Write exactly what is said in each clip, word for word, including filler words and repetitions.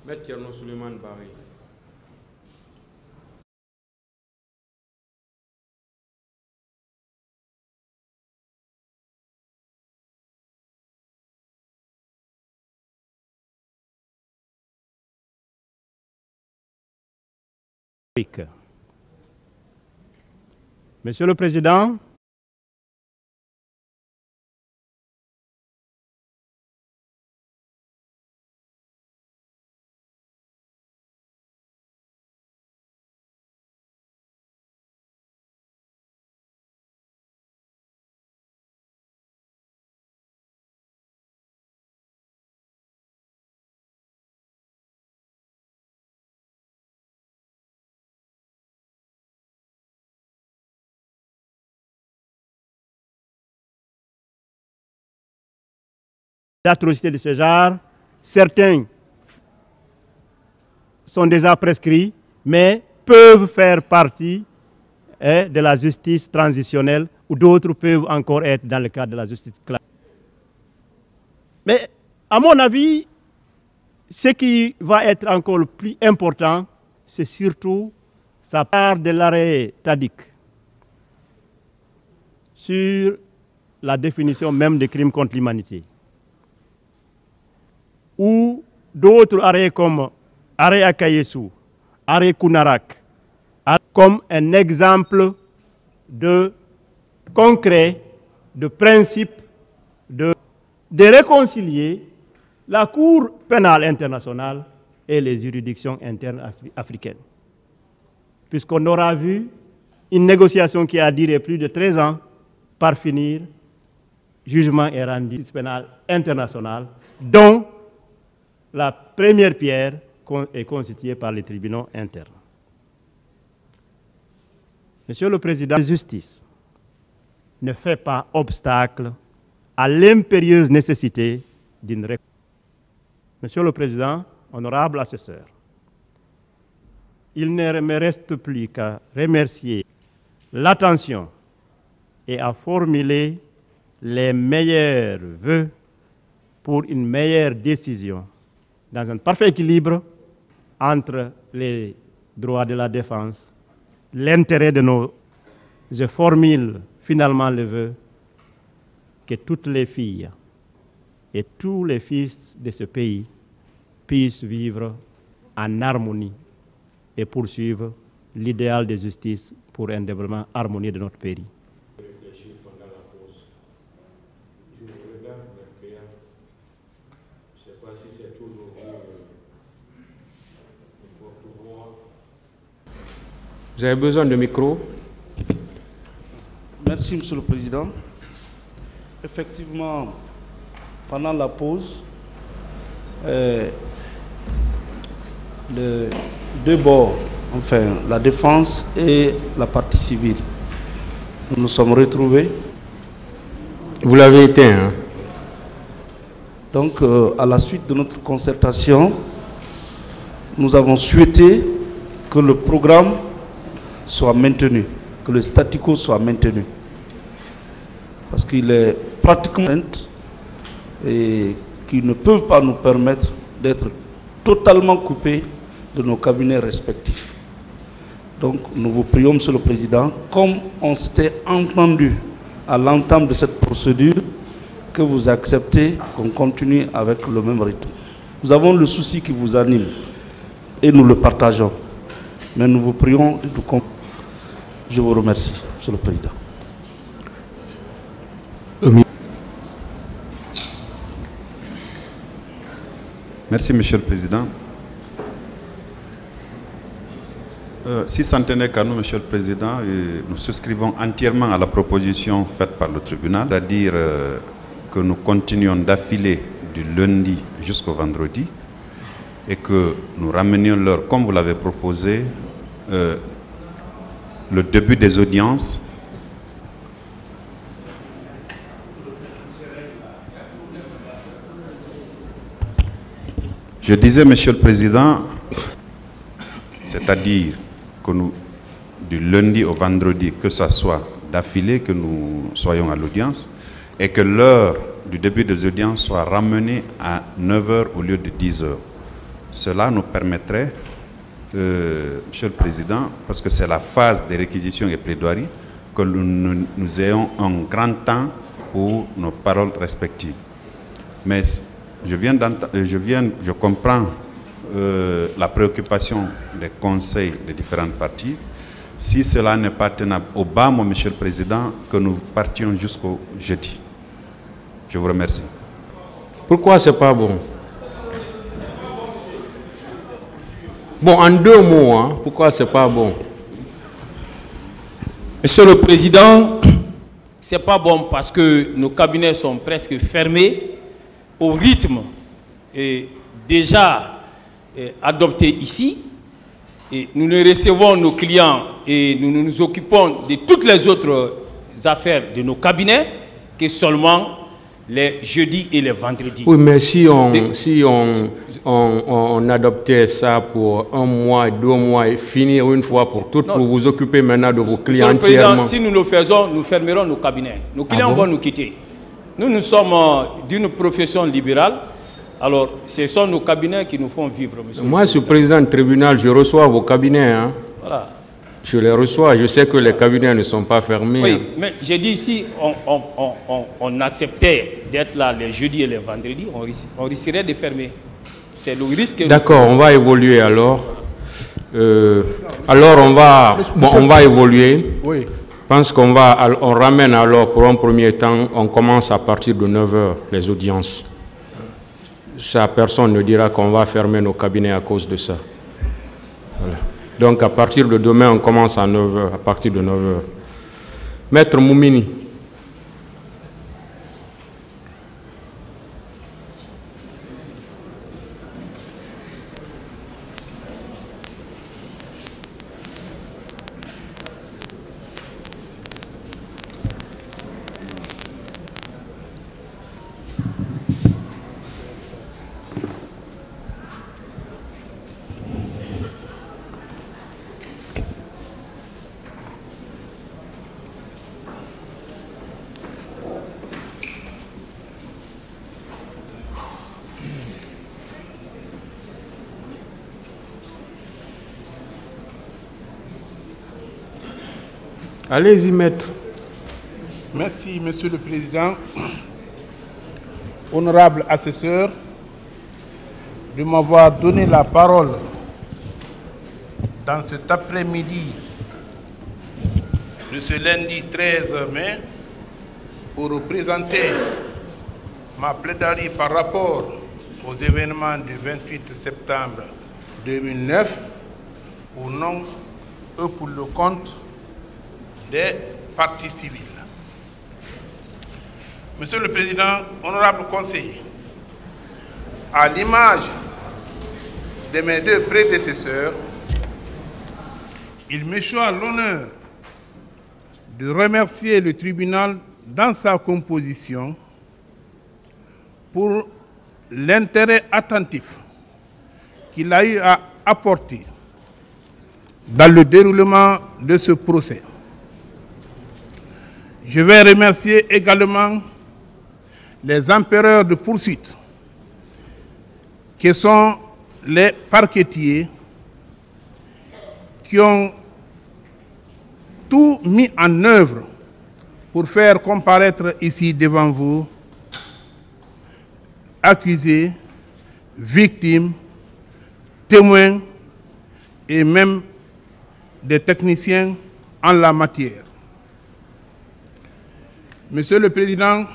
Maître Thierno Souleymane Barry. Monsieur le Président, d'atrocités de ce genre, certains sont déjà prescrits, mais peuvent faire partie eh, de la justice transitionnelle ou d'autres peuvent encore être dans le cadre de la justice classique. Mais à mon avis, ce qui va être encore le plus important, c'est surtout sa part de l'arrêt Tadic sur la définition même des crimes contre l'humanité. Ou d'autres arrêts comme arrêt Akayesu, arrêt Kunarak, comme un exemple de concret, de principe de, de réconcilier la Cour pénale internationale et les juridictions internes africaines. Puisqu'on aura vu une négociation qui a duré plus de treize ans, par finir, jugement est rendu pénal international, dont la première pierre est constituée par les tribunaux internes. Monsieur le Président, la justice ne fait pas obstacle à l'impérieuse nécessité d'une réponse. Monsieur le Président, honorable assesseur, il ne me reste plus qu'à remercier l'attention et à formuler les meilleurs vœux pour une meilleure décision dans un parfait équilibre entre les droits de la défense, l'intérêt de nos... Je formule finalement le vœu que toutes les filles et tous les fils de ce pays puissent vivre en harmonie et poursuivre l'idéal de justice pour un développement harmonieux de notre pays. Vous avez besoin de micro? Merci, Monsieur le Président. Effectivement, pendant la pause, euh, les deux bords, enfin la défense et la partie civile, nous nous sommes retrouvés. Vous l'avez été, hein? Donc, euh, à la suite de notre concertation, nous avons souhaité que le programme soit maintenu, que le statu quo soit maintenu. Parce qu'il est pratiquement et qui ne peuvent pas nous permettre d'être totalement coupés de nos cabinets respectifs. Donc nous vous prions, Monsieur le Président, comme on s'était entendu à l'entame de cette procédure, que vous acceptez qu'on continue avec le même rythme. Nous avons le souci qui vous anime et nous le partageons. Mais nous vous prions de tout. Je vous remercie, Monsieur le Président. Merci, Monsieur le Président. Euh, si ça ne tenait qu'à nous, Monsieur le Président, et nous souscrivons entièrement à la proposition faite par le tribunal, c'est-à-dire euh, que nous continuions d'affiler du lundi jusqu'au vendredi et que nous ramenions l'heure, comme vous l'avez proposé, euh, le début des audiences Je disais, Monsieur le Président, c'est-à-dire que nous, du lundi au vendredi, que ce soit d'affilée, que nous soyons à l'audience, et que l'heure du début des audiences soit ramenée à neuf heures au lieu de dix heures. cela nous permettrait, euh, Monsieur le Président, parce que c'est la phase des réquisitions et plaidoiries, que nous, nous ayons un grand temps pour nos paroles respectives. Mais je viens d'entendre, je viens, je comprends euh, la préoccupation des conseils des différentes parties. Si cela n'est pas tenable au bas, moi, Monsieur le Président, que nous partions jusqu'au jeudi. Je vous remercie. Pourquoi c'est pas bon? Bon, en deux mots, hein, pourquoi c'est pas bon? Monsieur le Président, c'est pas bon parce que nos cabinets sont presque fermés au rythme et déjà eh, adopté ici. Et nous ne recevons nos clients et nous nous occupons de toutes les autres affaires de nos cabinets que seulement les jeudis et les vendredis. Oui, mais si on, de, si on, on, on adoptait ça pour un mois, deux mois et finir une fois pour toutes, non, pour vous occuper maintenant de vos clients entièrement. Si nous le faisons, nous fermerons nos cabinets. Nos clients ah bon? vont nous quitter. Nous, nous sommes d'une profession libérale. Alors, ce sont nos cabinets qui nous font vivre, monsieur. Moi, je suis président du tribunal, je reçois vos cabinets. Hein. Voilà. Je les reçois, je sais que les cabinets ne sont pas fermés. Oui, hein. mais j'ai dit si on, on, on, on acceptait d'être là les jeudis et les vendredis, on, risque, on risquerait de fermer. C'est le risque. D'accord, on va évoluer alors. Euh, alors, on va, bon, on va évoluer. Oui. Je pense qu'on va, on ramène alors pour un premier temps, on commence à partir de neuf heures les audiences. Ça, personne ne dira qu'on va fermer nos cabinets à cause de ça. Voilà. Donc à partir de demain, on commence à neuf heures, à partir de neuf heures. Maître Moumini. Allez-y, maître. Merci, Monsieur le Président. Honorable assesseur, de m'avoir donné la parole dans cet après-midi de ce lundi treize mai pour représenter ma plaidoirie par rapport aux événements du vingt-huit septembre deux mille neuf au nom et pour le compte des parties civiles. Monsieur le Président, honorable conseiller, à l'image de mes deux prédécesseurs, il me choisit l'honneur de remercier le tribunal dans sa composition pour l'intérêt attentif qu'il a eu à apporter dans le déroulement de ce procès. Je vais remercier également les empéreurs de poursuite, qui sont les parquetiers, qui ont tout mis en œuvre pour faire comparaître ici devant vous accusés, victimes, témoins et même des techniciens en la matière. Monsieur le Président,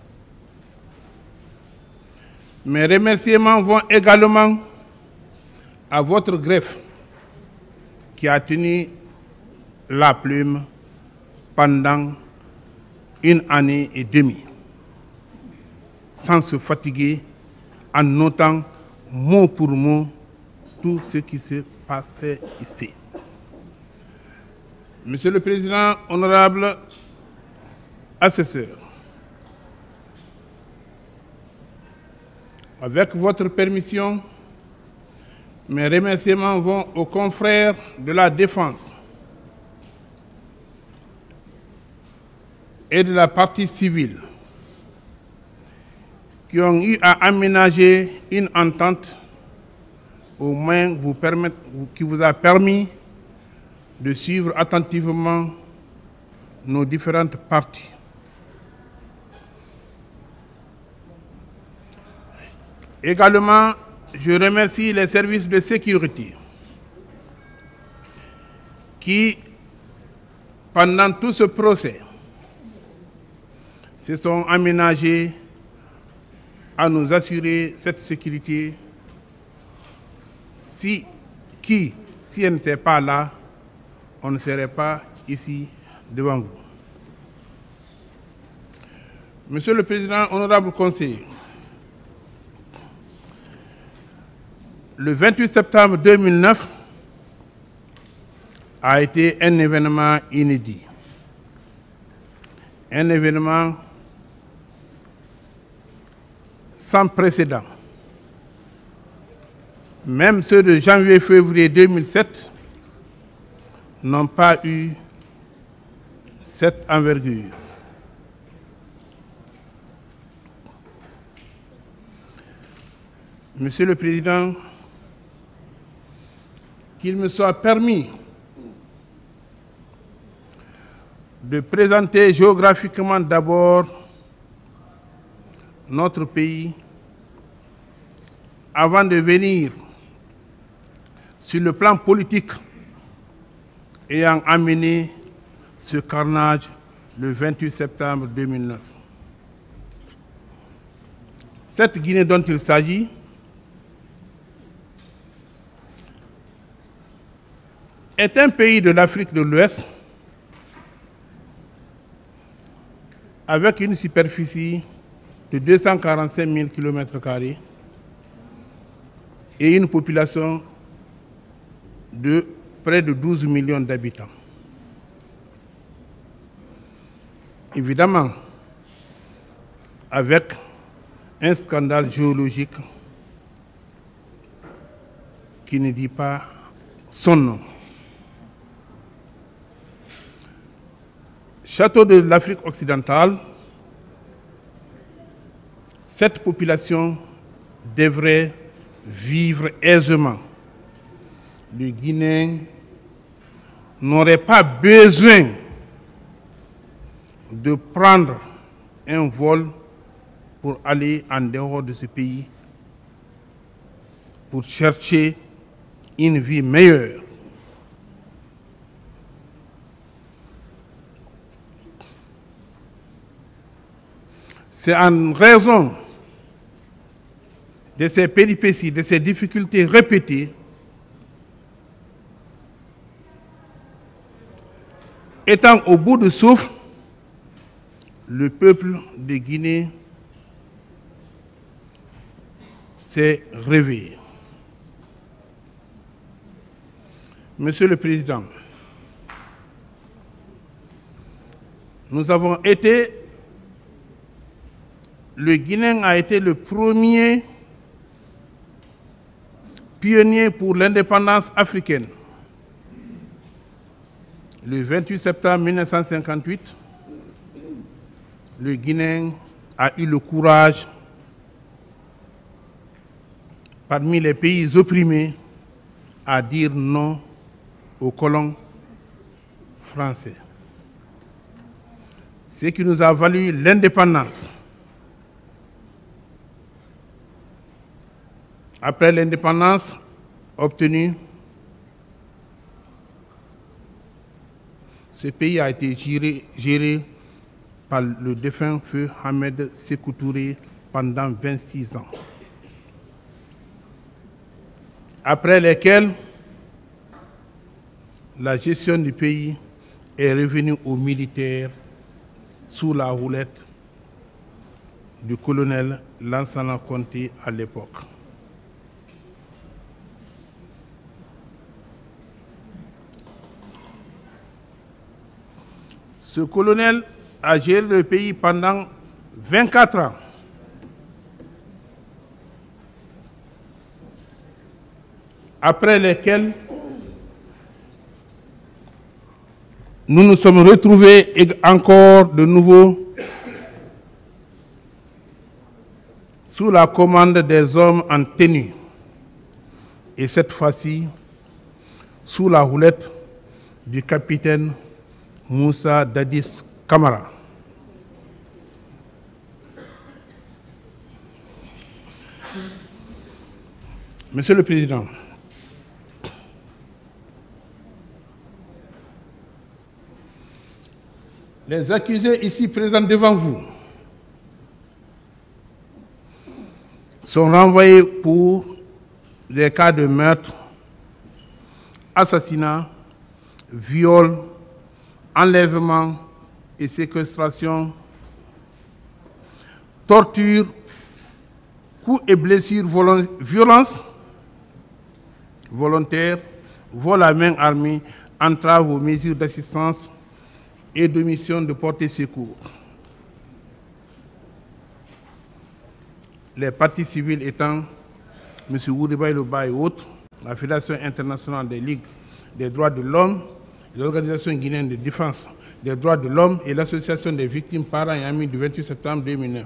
mes remerciements vont également à votre greffe qui a tenu la plume pendant une année et demie, sans se fatiguer, en notant mot pour mot tout ce qui se passait ici. Monsieur le Président, honorable assesseur, avec votre permission, mes remerciements vont aux confrères de la défense et de la partie civile qui ont eu à aménager une entente au moins vous permettre, qui vous a permis de suivre attentivement nos différentes parties. Également, je remercie les services de sécurité qui, pendant tout ce procès, se sont aménagés à nous assurer cette sécurité, si, qui, si elle n'était pas là, on ne serait pas ici devant vous. Monsieur le Président, honorable conseiller, le vingt-huit septembre deux mille neuf a été un événement inédit, un événement sans précédent. Même ceux de janvier-février deux mille sept n'ont pas eu cette envergure. Monsieur le Président, qu'il me soit permis de présenter géographiquement d'abord notre pays avant de venir sur le plan politique ayant amené ce carnage le vingt-huit septembre deux mille neuf. Cette Guinée dont il s'agit est un pays de l'Afrique de l'Ouest avec une superficie de deux cent quarante-cinq mille kilomètres carrés et une population de près de douze millions d'habitants. Évidemment, avec un scandale géologique qui ne dit pas son nom. Château de l'Afrique occidentale, cette population devrait vivre aisément. Les Guinéens n'auraient pas besoin de prendre un vol pour aller en dehors de ce pays, pour chercher une vie meilleure. C'est en raison de ces péripéties, de ces difficultés répétées, étant au bout du souffle, le peuple de Guinée s'est réveillé. Monsieur le Président, nous avons été, le Guinéen a été le premier pionnier pour l'indépendance africaine. Le vingt-huit septembre mille neuf cent cinquante-huit, le Guinéen a eu le courage, parmi les pays opprimés, à dire non aux colons français. Ce qui nous a valu l'indépendance. Après l'indépendance obtenue, ce pays a été géré, géré par le défunt feu Ahmed Sékou Touré pendant vingt-six ans. Après lesquels, la gestion du pays est revenue aux militaires sous la houlette du colonel Lansana Conté à l'époque. Ce colonel a géré le pays pendant vingt-quatre ans. Après lesquels nous nous sommes retrouvés encore de nouveau sous la commande des hommes en tenue et cette fois-ci sous la houlette du capitaine Moussa Dadis Camara. Monsieur le Président, les accusés ici présents devant vous sont renvoyés pour des cas de meurtre, assassinat, viol, enlèvement et séquestration, torture, coups et blessures, violence volontaire, vol à main armée, entrave aux mesures d'assistance et de mission de porter secours. Les parties civiles étant M. Woudiba Iloba et autres, la Fédération internationale des ligues des droits de l'homme, l'Organisation guinéenne de défense des droits de l'homme et l'Association des victimes, parents et amis du vingt-huit septembre deux mille neuf.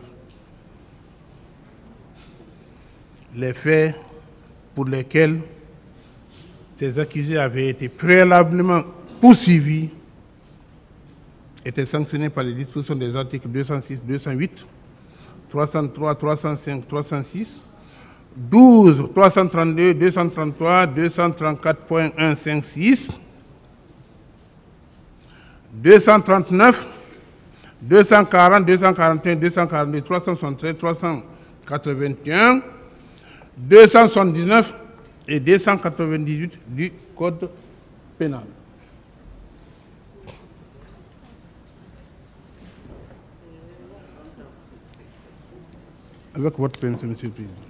Les faits pour lesquels ces accusés avaient été préalablement poursuivis étaient sanctionnés par les dispositions des articles deux cent six, deux cent huit, trois cent trois, trois cent cinq, trois cent six, douze, trois cent trente-deux, deux cent trente-trois, deux cent trente-quatre point un cinquante-six, deux cent trente-neuf, deux cent quarante, deux cent quarante et un, deux cent quarante-deux, trois cent soixante-treize, trois cent quatre-vingt-un, deux cent soixante-dix-neuf et deux cent quatre-vingt-dix-huit du Code pénal. Avec votre permission, Monsieur le Président.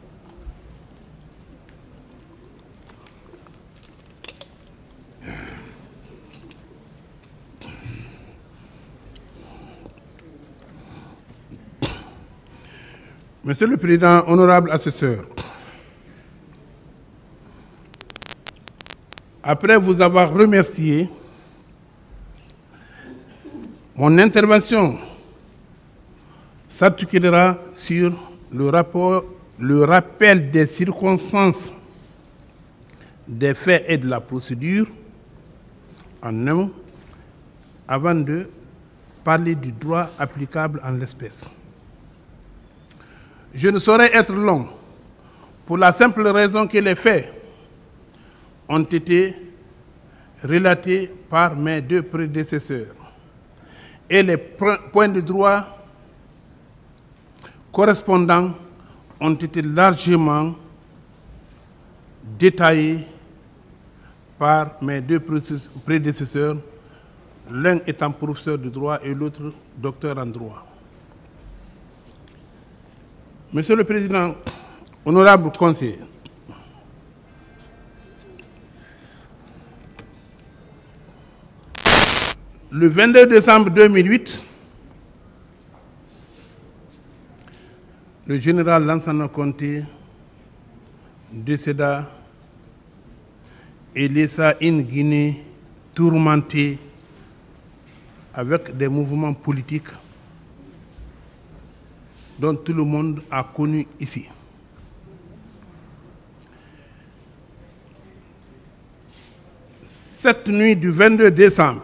Monsieur le Président, honorable assesseur, après vous avoir remercié, mon intervention s'articulera sur le, rapport, le rappel des circonstances, des faits et de la procédure, en un mot, avant de parler du droit applicable en l'espèce. Je ne saurais être long pour la simple raison que les faits ont été relatés par mes deux prédécesseurs et les points de droit correspondants ont été largement détaillés par mes deux prédécesseurs, l'un étant professeur de droit et l'autre docteur en droit. Monsieur le Président, honorable conseiller, le vingt-deux décembre deux mille huit, le général Lansana Conté décéda et laissa une Guinée tourmentée avec des mouvements politiques dont tout le monde a connu ici. Cette nuit du vingt-deux décembre,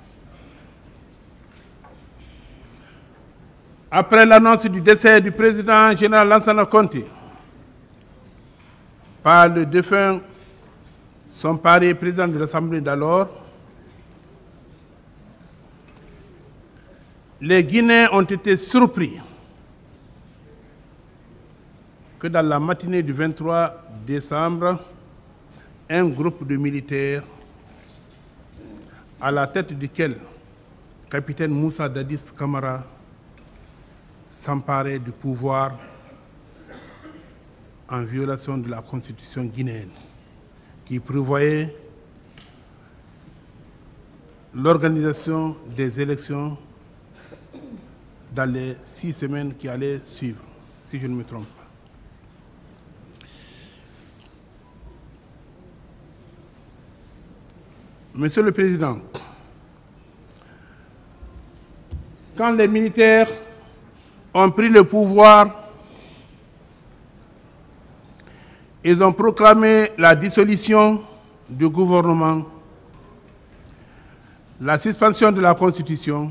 après l'annonce du décès du président général Lansana Conté par le défunt son pari président de l'Assemblée d'alors, les Guinéens ont été surpris que dans la matinée du vingt-trois décembre, un groupe de militaires, à la tête duquel capitaine Moussa Dadis Camara s'emparait du pouvoir en violation de la constitution guinéenne, qui prévoyait l'organisation des élections dans les six semaines qui allaient suivre, si je ne me trompe pas. Monsieur le Président, quand les militaires ont pris le pouvoir, Ils ont proclamé la dissolution du gouvernement, la suspension de la Constitution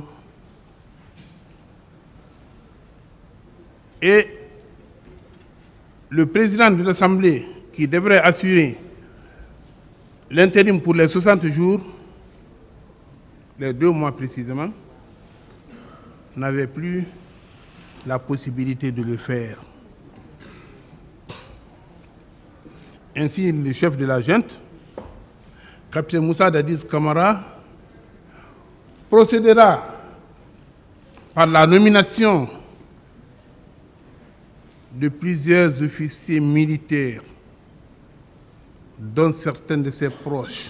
et le président de l'Assemblée, qui devrait assurer l'intérim pour les soixante jours, les deux mois précisément, n'avait plus la possibilité de le faire. Ainsi, le chef de la junte, capitaine Moussa Dadis Camara, procédera par la nomination de plusieurs officiers militaires, dont certains de ses proches,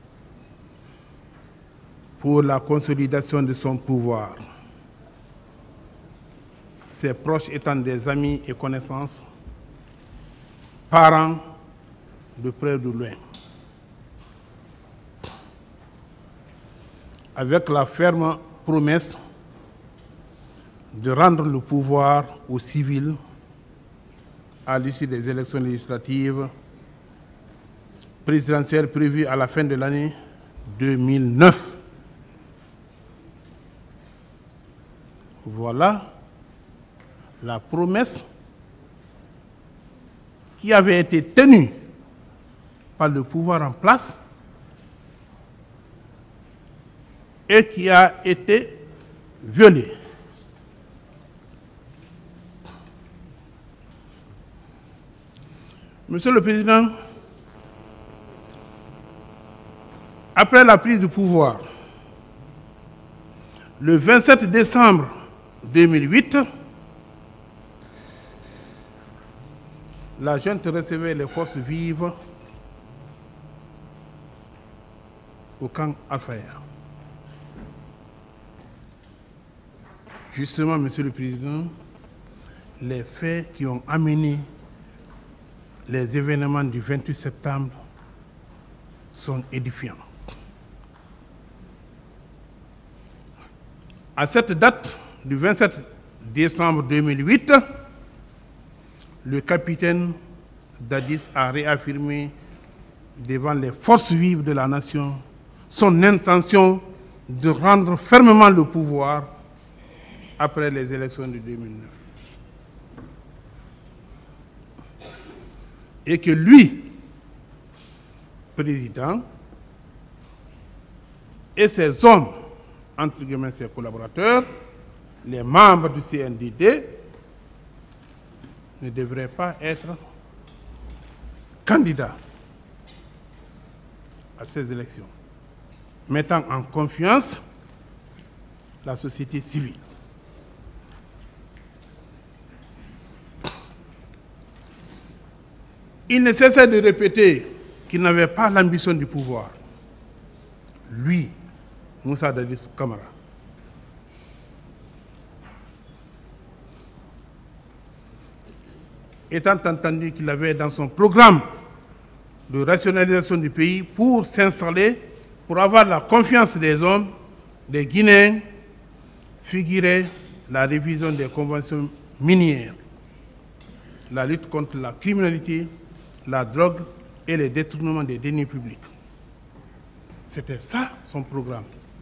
pour la consolidation de son pouvoir. Ses proches étant des amis et connaissances, parents de près ou de loin. Avec la ferme promesse de rendre le pouvoir aux civils à l'issue des élections législatives présidentielles prévues à la fin de l'année deux mille neuf. Voilà la promesse qui avait été tenue par le pouvoir en place et qui a été violée. Monsieur le Président, après la prise du pouvoir, le vingt-sept décembre deux mille huit, la junte recevait les forces vives au camp Al-Fayher. Justement, Monsieur le Président, les faits qui ont amené les événements du vingt-huit septembre sont édifiants. À cette date du vingt-sept décembre deux mille huit, le capitaine Dadis a réaffirmé devant les forces vives de la nation son intention de rendre fermement le pouvoir après les élections de deux mille neuf. Et que lui, président, et ses hommes, entre guillemets ses collaborateurs, les membres du C N D D, ne devraient pas être candidats à ces élections, mettant en confiance la société civile. Il ne cessait de répéter qu'il n'avait pas l'ambition du pouvoir. Lui, Moussa Dadis Camara. Étant entendu qu'il avait dans son programme de rationalisation du pays pour s'installer, pour avoir la confiance des hommes, des Guinéens, figurait la révision des conventions minières, la lutte contre la criminalité, la drogue et les détournements des deniers publics. C'était ça son programme.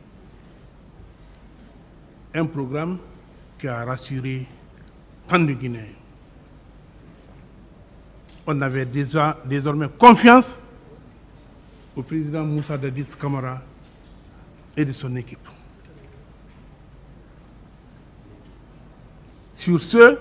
Un programme qui a rassuré tant de Guinéens. On avait déjà désormais confiance au président Moussa Dadis Camara et de son équipe. Sur ce,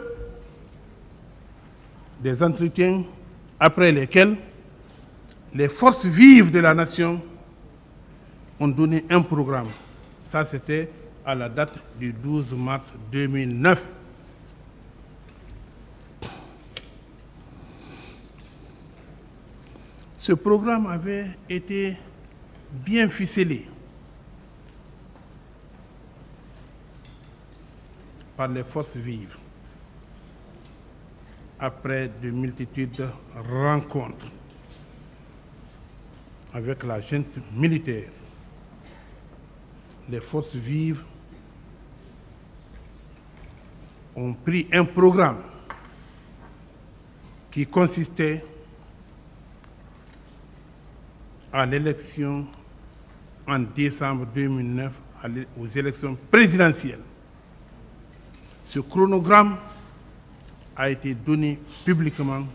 des entretiens après lesquels les forces vives de la nation ont donné un programme. Ça, c'était à la date du douze mars deux mille neuf. Ce programme avait été bien ficelé par les forces vives après de multitudes de rencontres avec la junte militaire. Les forces vives ont pris un programme qui consistait à l'élection en décembre deux mille neuf aux élections présidentielles. Ce chronogramme a été donné publiquement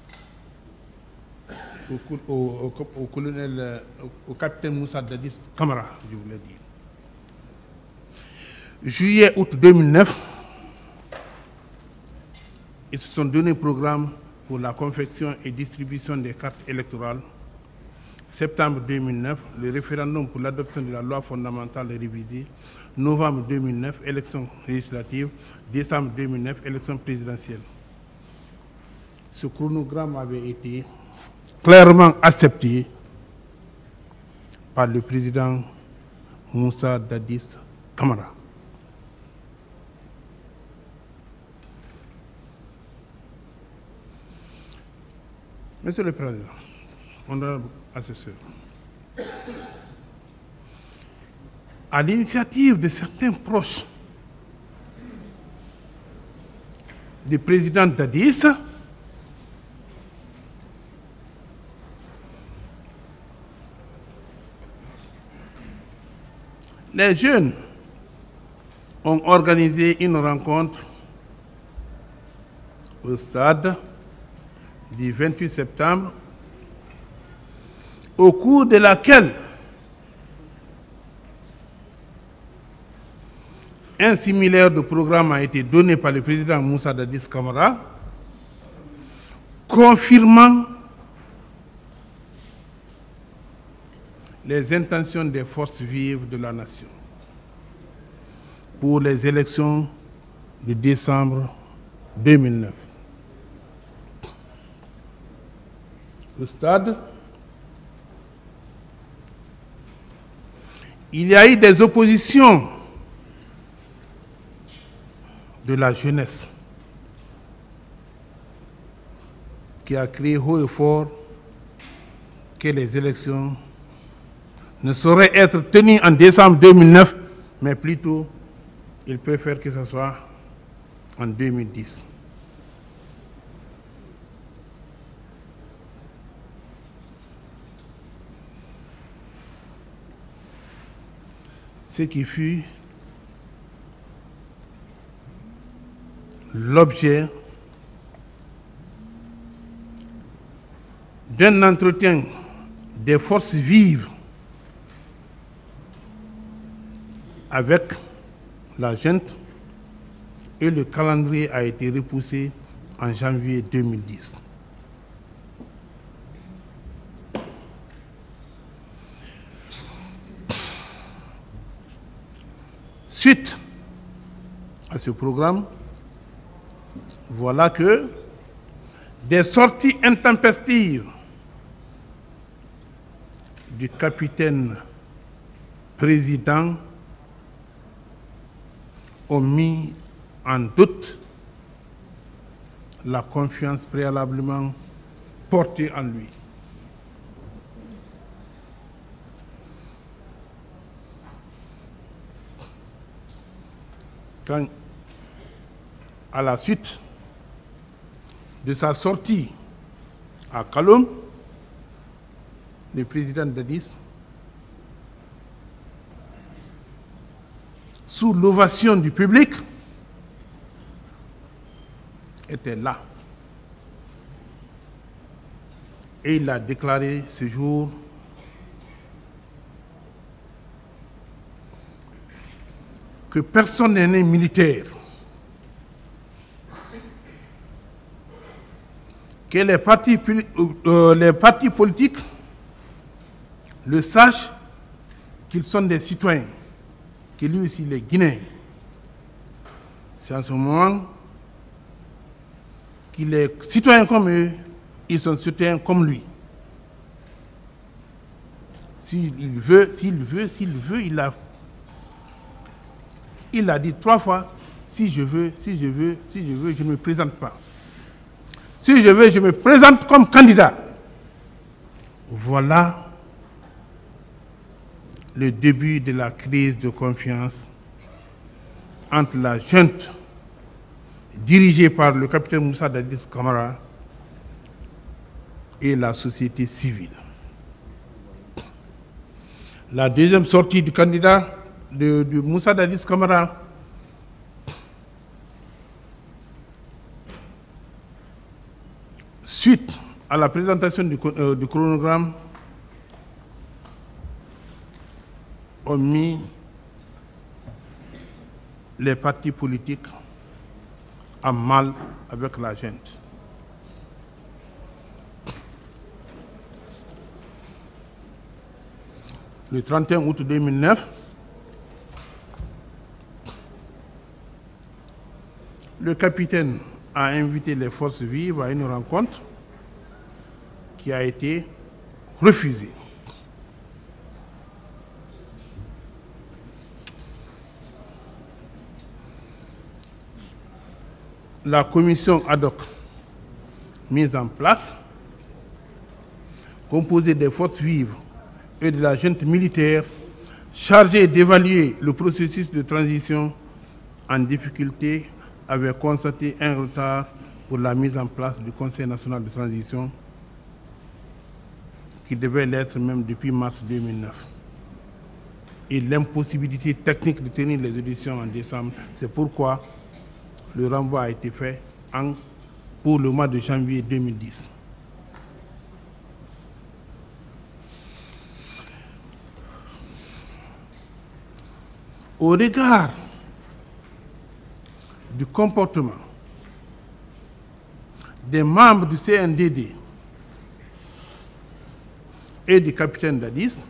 au, au, au, au colonel, au, au capitaine Moussa Dadis Camara, je voulais dire. Juillet-août deux mille neuf, ils se sont donné programme pour la confection et distribution des cartes électorales. Septembre deux mille neuf, le référendum pour l'adoption de la loi fondamentale révisée. Novembre deux mille neuf, élection législative. Décembre deux mille neuf, élection présidentielle. Ce chronogramme avait été clairement accepté par le président Moussa Dadis Camara. Monsieur le Président, honorable assesseur, à l'initiative de certains proches du président Dadis, les jeunes ont organisé une rencontre au stade du vingt-huit septembre, au cours de laquelle un similaire de programme a été donné par le président Moussa Dadis Camara, confirmant les intentions des forces vives de la nation pour les élections de décembre deux mille neuf. Au stade, il y a eu des oppositions de la jeunesse qui a crié haut et fort que les élections ne sauraient être tenues en décembre deux mille neuf, mais plutôt ils préfèrent que ce soit en deux mille dix. Ce qui fut l'objet d'un entretien des forces vives avec la junte, et le calendrier a été repoussé en janvier deux mille dix. Suite à ce programme, voilà que des sorties intempestives du capitaine président ont mis en doute la confiance préalablement portée en lui. Quand, à la suite de sa sortie à Kaloum, le président Dadis, sous l'ovation du public, était là. Et il a déclaré ce jour que personne n'est né militaire, que les partis, euh, les partis politiques le sachent qu'ils sont des citoyens, que lui aussi les Guinéens. C'est en ce moment qu'il est citoyen comme eux, ils sont citoyens comme lui. S'il veut, s'il veut, s'il veut, il a Il a dit trois fois, si je veux, si je veux, si je veux, je ne me présente pas. Si je veux, je me présente comme candidat. Voilà le début de la crise de confiance entre la junte dirigée par le capitaine Moussa Dadis Camara et la société civile. La deuxième sortie du candidat de, de Moussa Dadis Camara. Suite à la présentation du, euh, du chronogramme, ont mis les partis politiques en mal avec la junte. Le trente et un août deux mille neuf, le capitaine a invité les forces vives à une rencontre qui a été refusée. La commission ad hoc mise en place, composée des forces vives et de la junte militaire, chargée d'évaluer le processus de transition en difficulté, avait constaté un retard pour la mise en place du Conseil national de transition qui devait l'être même depuis mars deux mille neuf. Et l'impossibilité technique de tenir les auditions en décembre. C'est pourquoi le renvoi a été fait en, pour le mois de janvier deux mille dix. Au regard du comportement des membres du C N D D et du capitaine Dadis,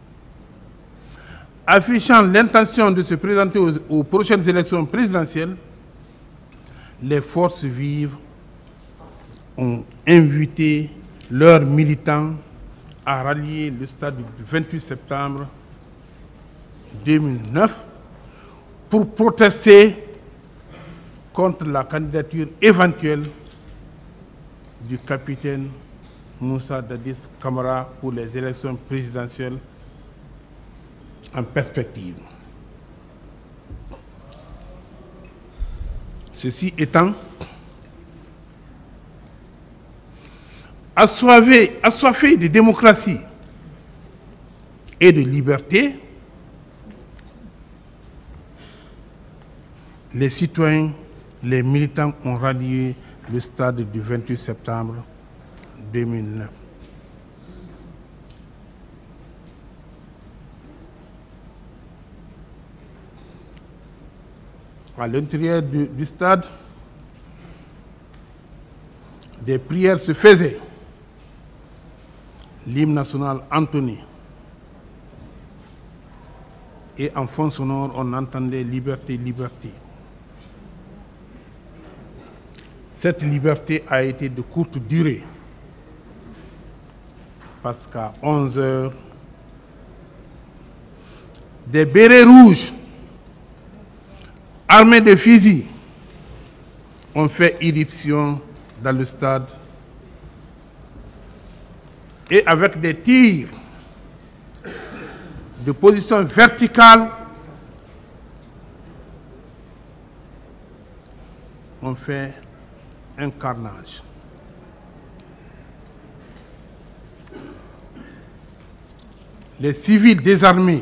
affichant l'intention de se présenter aux, aux prochaines élections présidentielles, les forces vives ont invité leurs militants à rallier le stade du vingt-huit septembre deux mille neuf pour protester contre la candidature éventuelle du capitaine Moussa Dadis Camara pour les élections présidentielles en perspective. Ceci étant, assoiffé, assoiffé de démocratie et de liberté, les citoyens, les militants ont rallié le stade du vingt-huit septembre deux mille neuf. À l'intérieur du, du stade, des prières se faisaient. L'hymne national entonné. Et en fond sonore, on entendait liberté, liberté. Cette liberté a été de courte durée. Parce qu'à onze heures, des bérets rouges armés de fusils ont fait irruption dans le stade et avec des tirs de position verticale ont fait un carnage. Les civils désarmés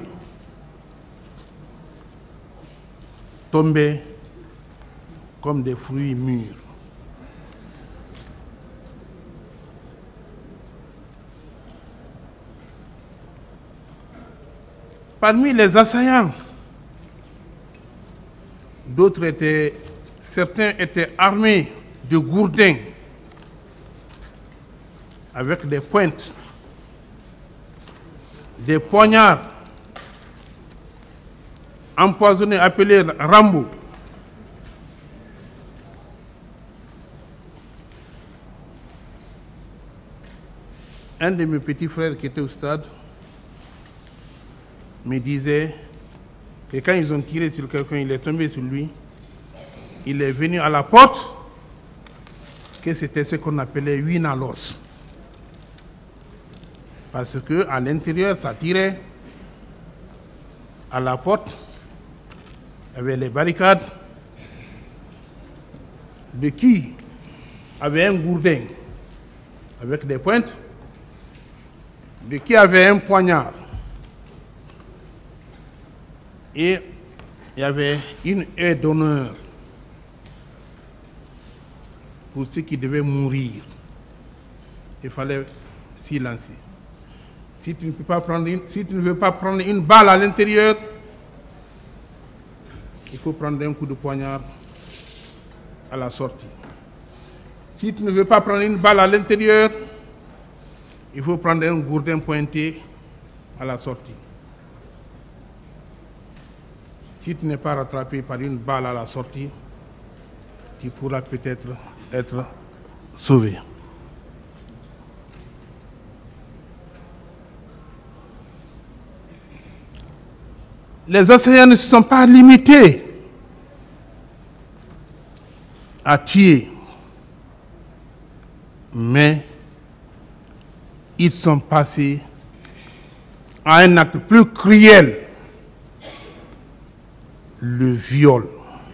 tombaient comme des fruits mûrs. Parmi les assaillants, d'autres étaient, certains étaient armés de gourdins avec des pointes, des poignards empoisonnés appelés Rambo. Un de mes petits frères qui était au stade me disait que quand ils ont tiré sur quelqu'un, il est tombé sur lui. Il est venu à la porte, que c'était ce qu'on appelait Winalos. Parce qu'à l'intérieur, ça tirait. À la porte, il y avait les barricades. De qui avait un gourdin avec des pointes, de qui avait un poignard Et il y avait une haie d'honneur pour ceux qui devaient mourir. Il fallait s'y lancer. Si tu ne peux pas prendre une, si tu ne veux pas prendre une balle à l'intérieur, il faut prendre un coup de poignard à la sortie. Si tu ne veux pas prendre une balle à l'intérieur, il faut prendre un gourdin pointé à la sortie. Si tu n'es pas rattrapé par une balle à la sortie, tu pourras peut-être être sauvé. Les assaillants ne se sont pas limités à tuer, mais ils sont passés à un acte plus cruel, le viol.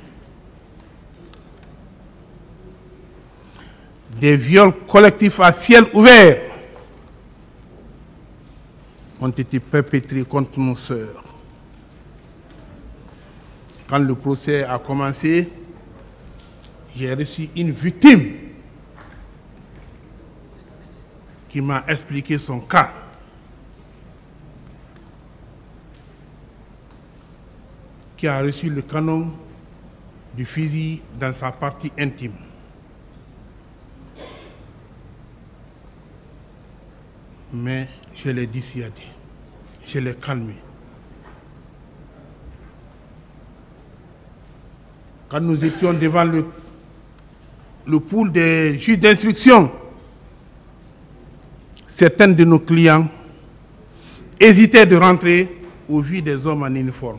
Des viols collectifs à ciel ouvert ont été perpétrés contre nos sœurs. Quand le procès a commencé, j'ai reçu une victime qui m'a expliqué son cas. Qui a reçu le canon du fusil dans sa partie intime. Mais je l'ai dissuadé, je l'ai calmé. Quand nous étions devant le, le pool des juges d'instruction, certains de nos clients hésitaient de rentrer au vu des hommes en uniforme.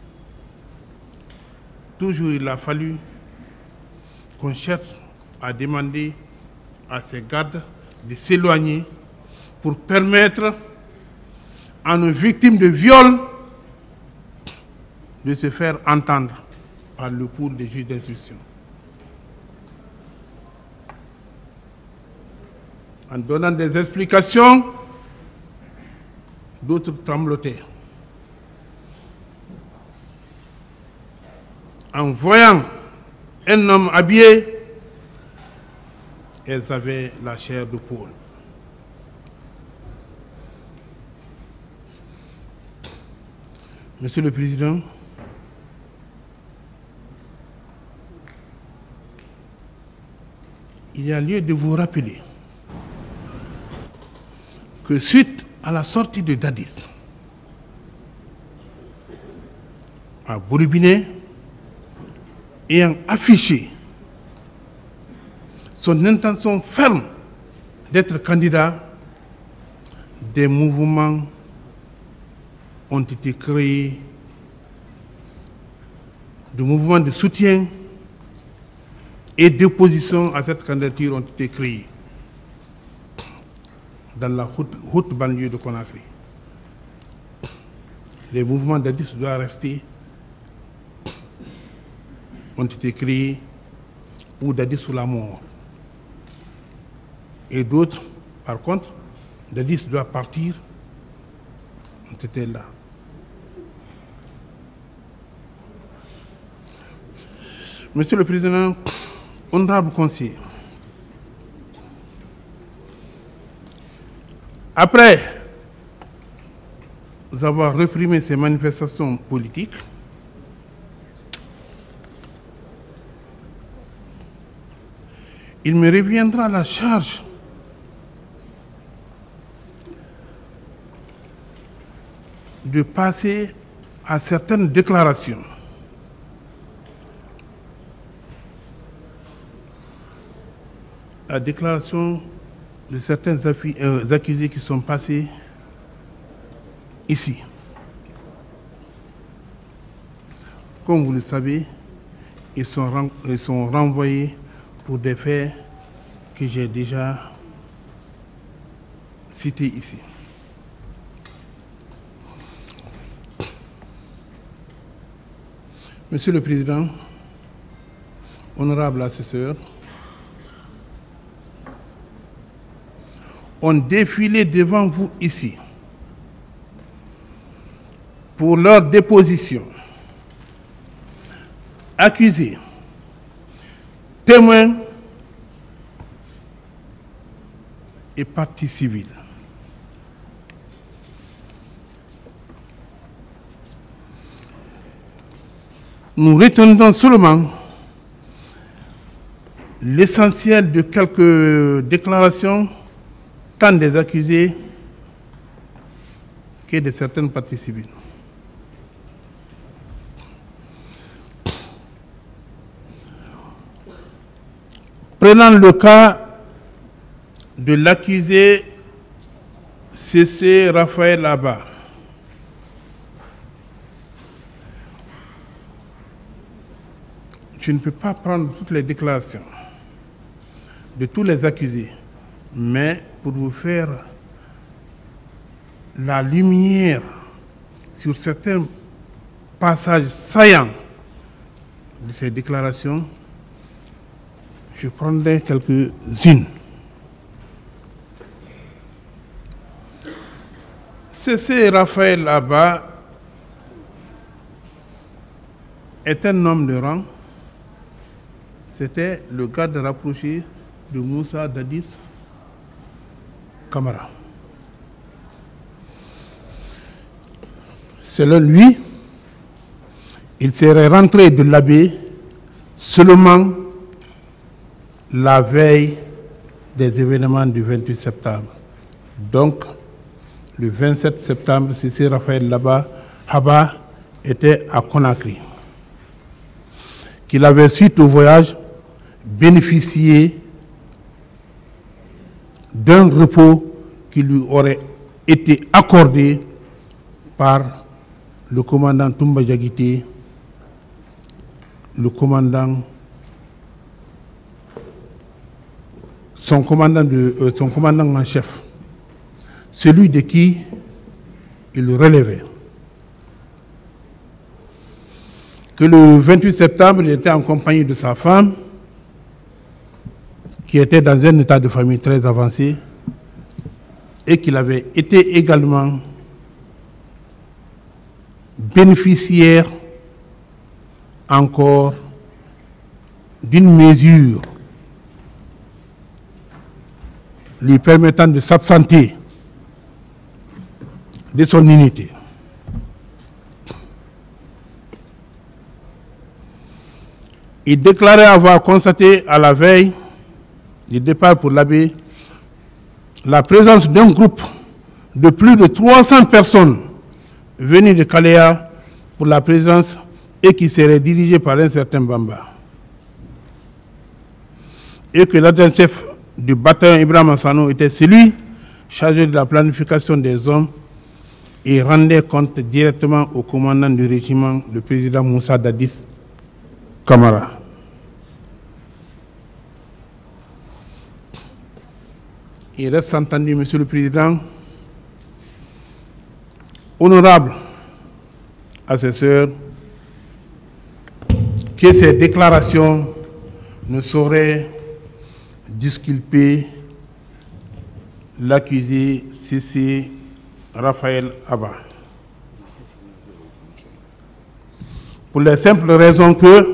Toujours il a fallu qu'on cherche à demander à ces gardes de s'éloigner pour permettre à nos victimes de viol de se faire entendre par le pool des juges d'instruction. En donnant des explications, d'autres tremblotaient. En voyant un homme habillé, elles avaient la chair de poule. Monsieur le Président, il y a lieu de vous rappeler que suite à la sortie de Dadis à Bouribiné, ayant affiché son intention ferme d'être candidat, des mouvements ont été créés, des mouvements de soutien et d'opposition à cette candidature ont été créés dans la haute, haute banlieue de Conakry. Les mouvements d'Addis doivent rester, ont été créés, ou d'Addis sous la mort. Et d'autres, par contre, d'Addis doit partir, ont été là. Monsieur le Président, honorable conseiller, après avoir réprimé ces manifestations politiques, il me reviendra la charge de passer à certaines déclarations la déclaration de certains accusés qui sont passés ici. Comme vous le savez, ils sont, ils sont renvoyés pour des faits que j'ai déjà cités ici. Monsieur le Président, honorable assesseur, ont défilé devant vous ici pour leur déposition accusés, témoins et parties civiles. Nous retenons seulement l'essentiel de quelques déclarations, tant des accusés que de certaines parties civiles. Prenant le cas de l'accusé C C Raphaël Abba, je ne peux pas prendre toutes les déclarations de tous les accusés, mais pour vous faire la lumière sur certains passages saillants de ces déclarations, je prendrai quelques-unes. C C Raphaël Abba est un homme de rang. C'était le garde rapproché de Moussa Dadis Camara. Selon lui, il serait rentré de l'abbé seulement la veille des événements du vingt-huit septembre. Donc, le vingt-sept septembre, C C Raphaël Abba était à Conakry. Qu'il avait, suite au voyage, bénéficié d'un repos qui lui aurait été accordé par le commandant Toumba Diaguité, le commandant, son commandant, de, euh, son commandant en chef, celui de qui il relevait. Que le vingt-huit septembre, il était en compagnie de sa femme, qui était dans un état de famille très avancé, et qu'il avait été également bénéficiaire encore d'une mesure lui permettant de s'absenter de son unité. Il déclarait avoir constaté à la veille du départ pour l'abbé la présence d'un groupe de plus de trois cents personnes venues de Kaléa pour la présence et qui serait dirigé par un certain Bamba. Et que l'adjoint-chef du bataillon Ibrahim Assano était celui chargé de la planification des hommes et rendait compte directement au commandant du régiment, le président Moussa Dadis Camara. Il reste entendu, Monsieur le Président, honorable assesseur, que ces déclarations ne sauraient disculper l'accusé C C Raphaël Abba. Pour la simple raison que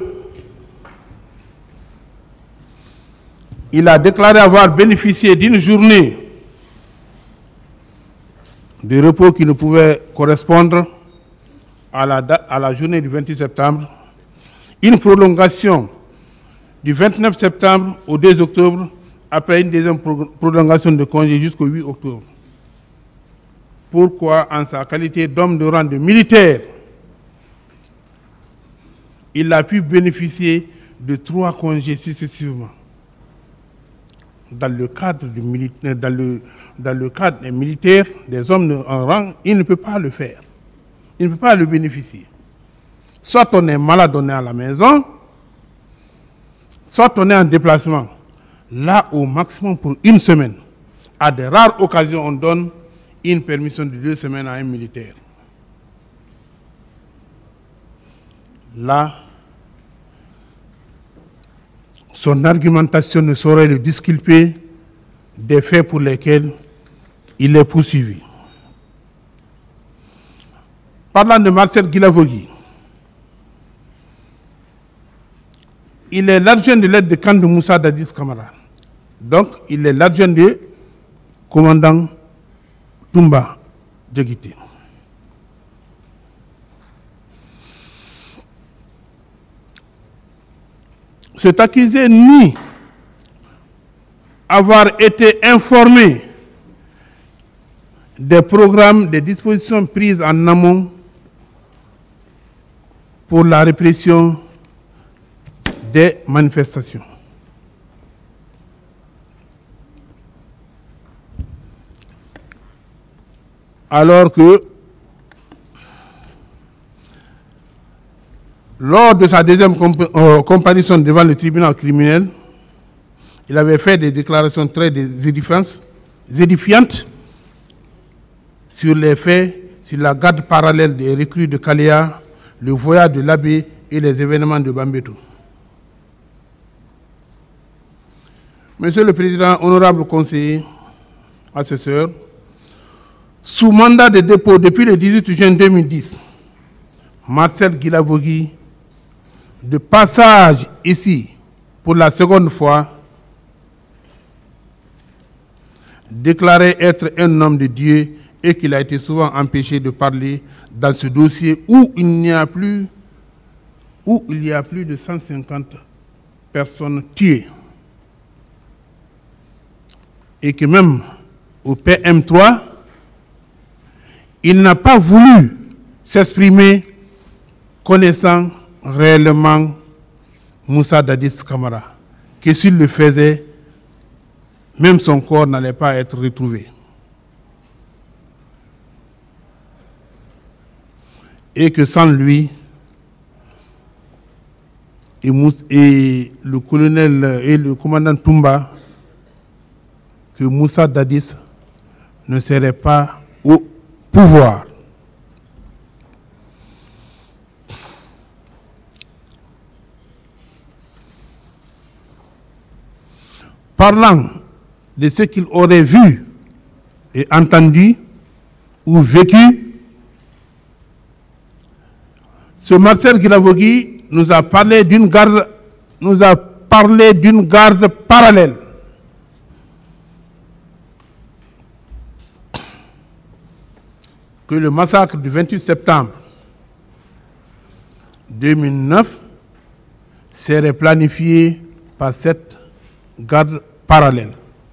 il a déclaré avoir bénéficié d'une journée de repos qui ne pouvait correspondre à la, à la journée du vingt-huit septembre, une prolongation du vingt-neuf septembre au deux octobre, après une deuxième prolongation de congé jusqu'au huit octobre. Pourquoi, en sa qualité d'homme de rang de militaire, il a pu bénéficier de trois congés successivement. Dans le cadre du militaire, dans le, dans le cadre des militaires, des hommes de, en rang, il ne peut pas le faire. Il ne peut pas le bénéficier. Soit on est malade, on est à la maison, soit on est en déplacement. Là, au maximum pour une semaine. À de rares occasions, on donne une permission de deux semaines à un militaire. Là, son argumentation ne saurait le disculper des faits pour lesquels il est poursuivi. Parlant de Marcel Guilavogui, il est l'adjoint de l'aide de camp de Moussa Dadis Camara. Donc, il est l'adjoint du commandant Toumba Djegiti. Cet accusé nie avoir été informé des programmes, des dispositions prises en amont pour la répression des manifestations. Alors que, lors de sa deuxième comp euh, comparution devant le tribunal criminel, il avait fait des déclarations très édifiantes, édifiantes sur les faits, sur la garde parallèle des recrues de Kaléa, le voyage de l'abbé et les événements de Bambeto. Monsieur le Président, honorable conseiller, assesseur, sous mandat de dépôt depuis le dix-huit juin deux mille dix, Marcel Guilavogui, de passage ici pour la seconde fois, déclarait être un homme de Dieu et qu'il a été souvent empêché de parler dans ce dossier où il n'y a plus, où il y a plus de cent cinquante personnes tuées. Et que même au P M trois, il n'a pas voulu s'exprimer connaissant réellement Moussa Dadis Camara, que s'il le faisait, même son corps n'allait pas être retrouvé. Et que sans lui, et, et le colonel et le commandant Toumba, que Moussa Dadis ne serait pas au pouvoir. Parlant de ce qu'il aurait vu et entendu ou vécu, ce Marcel Guilavogui nous a parlé d'une garde, nous a parlé d'une garde parallèle. Que le massacre du vingt-huit septembre deux mille neuf serait planifié par cette garde parallèle.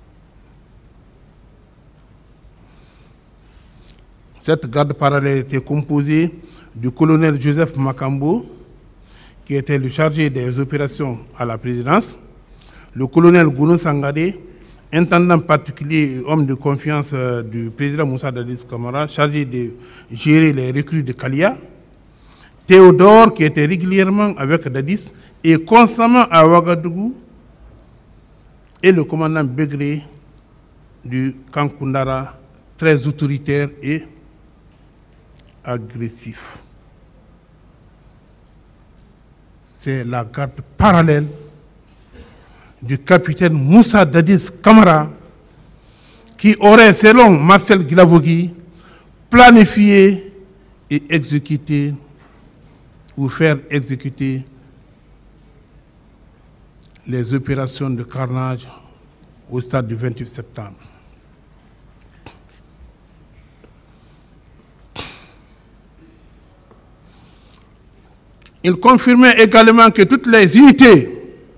Cette garde parallèle était composée du colonel Joseph Makambo, qui était le chargé des opérations à la présidence, le colonel Gouno Sangadé, intendant particulier et homme de confiance euh, du président Moussa Dadis Camara, chargé de gérer les recrues de Kalia, Théodore, qui était régulièrement avec Dadis et constamment à Ouagadougou, et le commandant Begré du camp Koundara, très autoritaire et agressif. C'est la garde parallèle du capitaine Moussa Dadis Camara qui aurait, selon Marcel Guilavogui, planifié et exécuté ou faire exécuter les opérations de carnage au stade du vingt-huit septembre. Il confirmait également que toutes les unités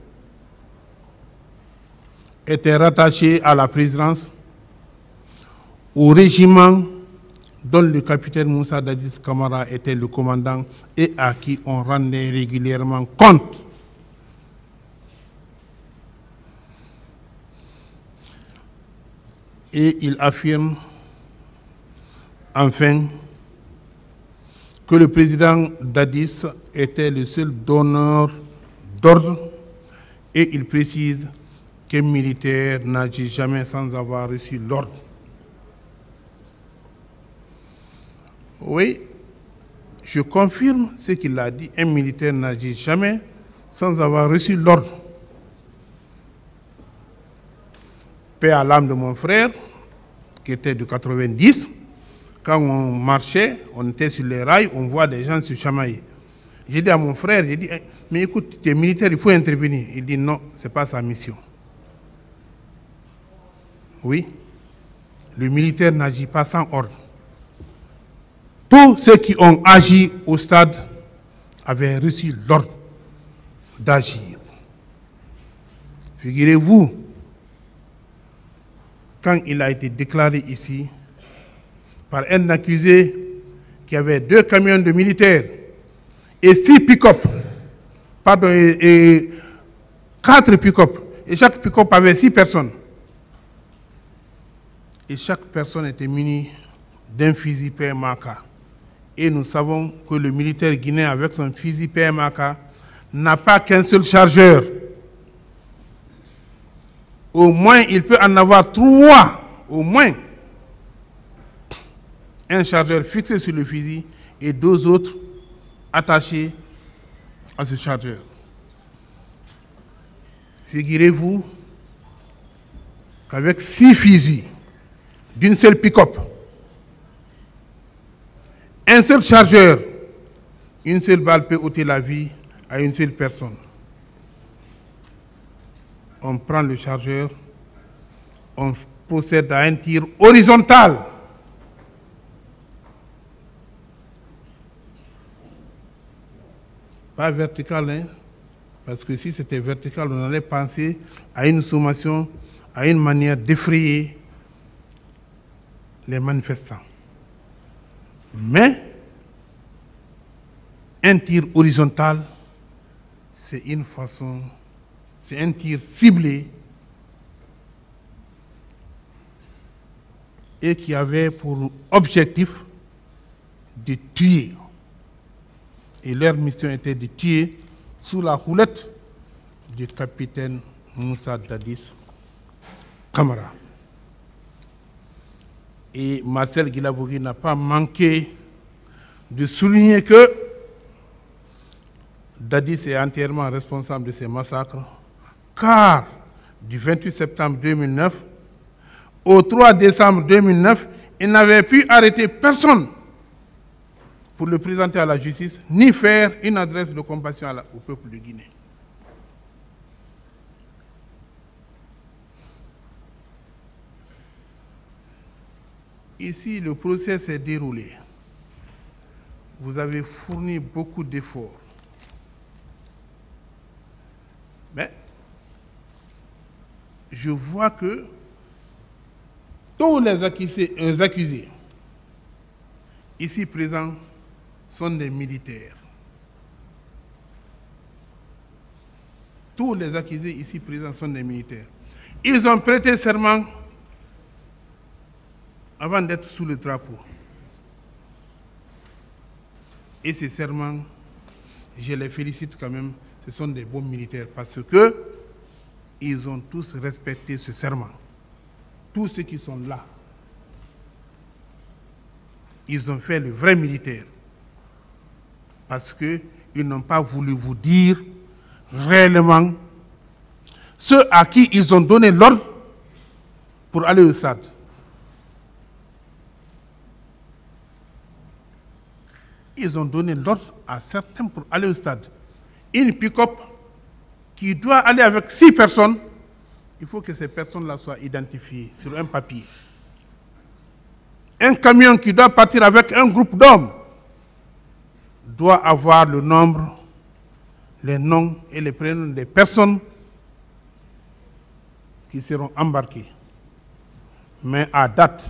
étaient rattachées à la présidence, au régiment dont le capitaine Moussa Dadis Camara était le commandant et à qui on rendait régulièrement compte. Et il affirme enfin que le président Dadis était le seul donneur d'ordre et il précise qu'un militaire n'agit jamais sans avoir reçu l'ordre. Oui, je confirme ce qu'il a dit, un militaire n'agit jamais sans avoir reçu l'ordre. Paix à l'âme de mon frère, qui était de quatre-vingt-dix, quand on marchait, on était sur les rails, on voit des gens se chamailler. J'ai dit à mon frère, j'ai dit, mais écoute, tu es militaire, il faut intervenir. Il dit non, ce n'est pas sa mission. Oui, le militaire n'agit pas sans ordre. Tous ceux qui ont agi au stade avaient reçu l'ordre d'agir. Figurez-vous, quand il a été déclaré ici par un accusé qui avait deux camions de militaires et six pick-up, pardon, et, et quatre pick-up, et chaque pick-up avait six personnes. Et chaque personne était munie d'un fusil P M A K. Et nous savons que le militaire guinéen, avec son fusil P M A K, n'a pas qu'un seul chargeur. Au moins, il peut en avoir trois, au moins. Un chargeur fixé sur le fusil et deux autres attachés à ce chargeur. Figurez-vous qu'avec six fusils d'une seule pick-up, un seul chargeur, une seule balle peut ôter la vie à une seule personne. On prend le chargeur, on procède à un tir horizontal. Pas vertical, hein? Parce que si c'était vertical, on allait penser à une sommation, à une manière d'effrayer les manifestants. Mais un tir horizontal, c'est une façon, c'est un tir ciblé et qui avait pour objectif de tuer. Et leur mission était de tuer sous la houlette du capitaine Moussa Dadis Camara. Et Marcel Guilavogui n'a pas manqué de souligner que Dadis est entièrement responsable de ces massacres, car du vingt-huit septembre deux mille neuf au trois décembre deux mille neuf, il n'avait pu arrêter personne pour le présenter à la justice, ni faire une adresse de compassion à la, au peuple de Guinée. Ici, le procès s'est déroulé. Vous avez fourni beaucoup d'efforts. Mais je vois que tous les accusés, les accusés ici présents sont des militaires. Tous les accusés ici présents sont des militaires. Ils ont prêté serment avant d'être sous le drapeau. Et ces serments, je les félicite quand même, ce sont des bons militaires parce que ils ont tous respecté ce serment. Tous ceux qui sont là, ils ont fait le vrai militaire parce qu'ils n'ont pas voulu vous dire réellement ceux à qui ils ont donné l'ordre pour aller au stade. Ils ont donné l'ordre à certains pour aller au stade. Une pick-up qui doit aller avec six personnes, il faut que ces personnes-là soient identifiées sur un papier. Un camion qui doit partir avec un groupe d'hommes doit avoir le nombre, les noms et les prénoms des personnes qui seront embarquées. Mais à date,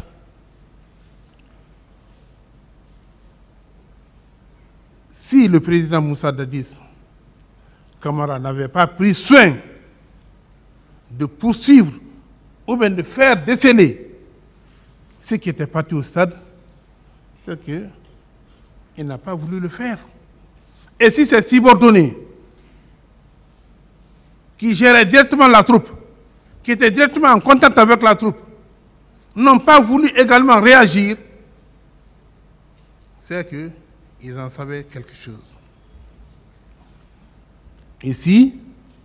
si le président Moussa Dadis Camara n'avait pas pris soin de poursuivre ou bien de faire déceler ceux qui étaient partis au stade, c'est qu'il n'a pas voulu le faire. Et si ces subordonnés qui géraient directement la troupe, qui étaient directement en contact avec la troupe, n'ont pas voulu également réagir, c'est qu'ils en savaient quelque chose. Ici,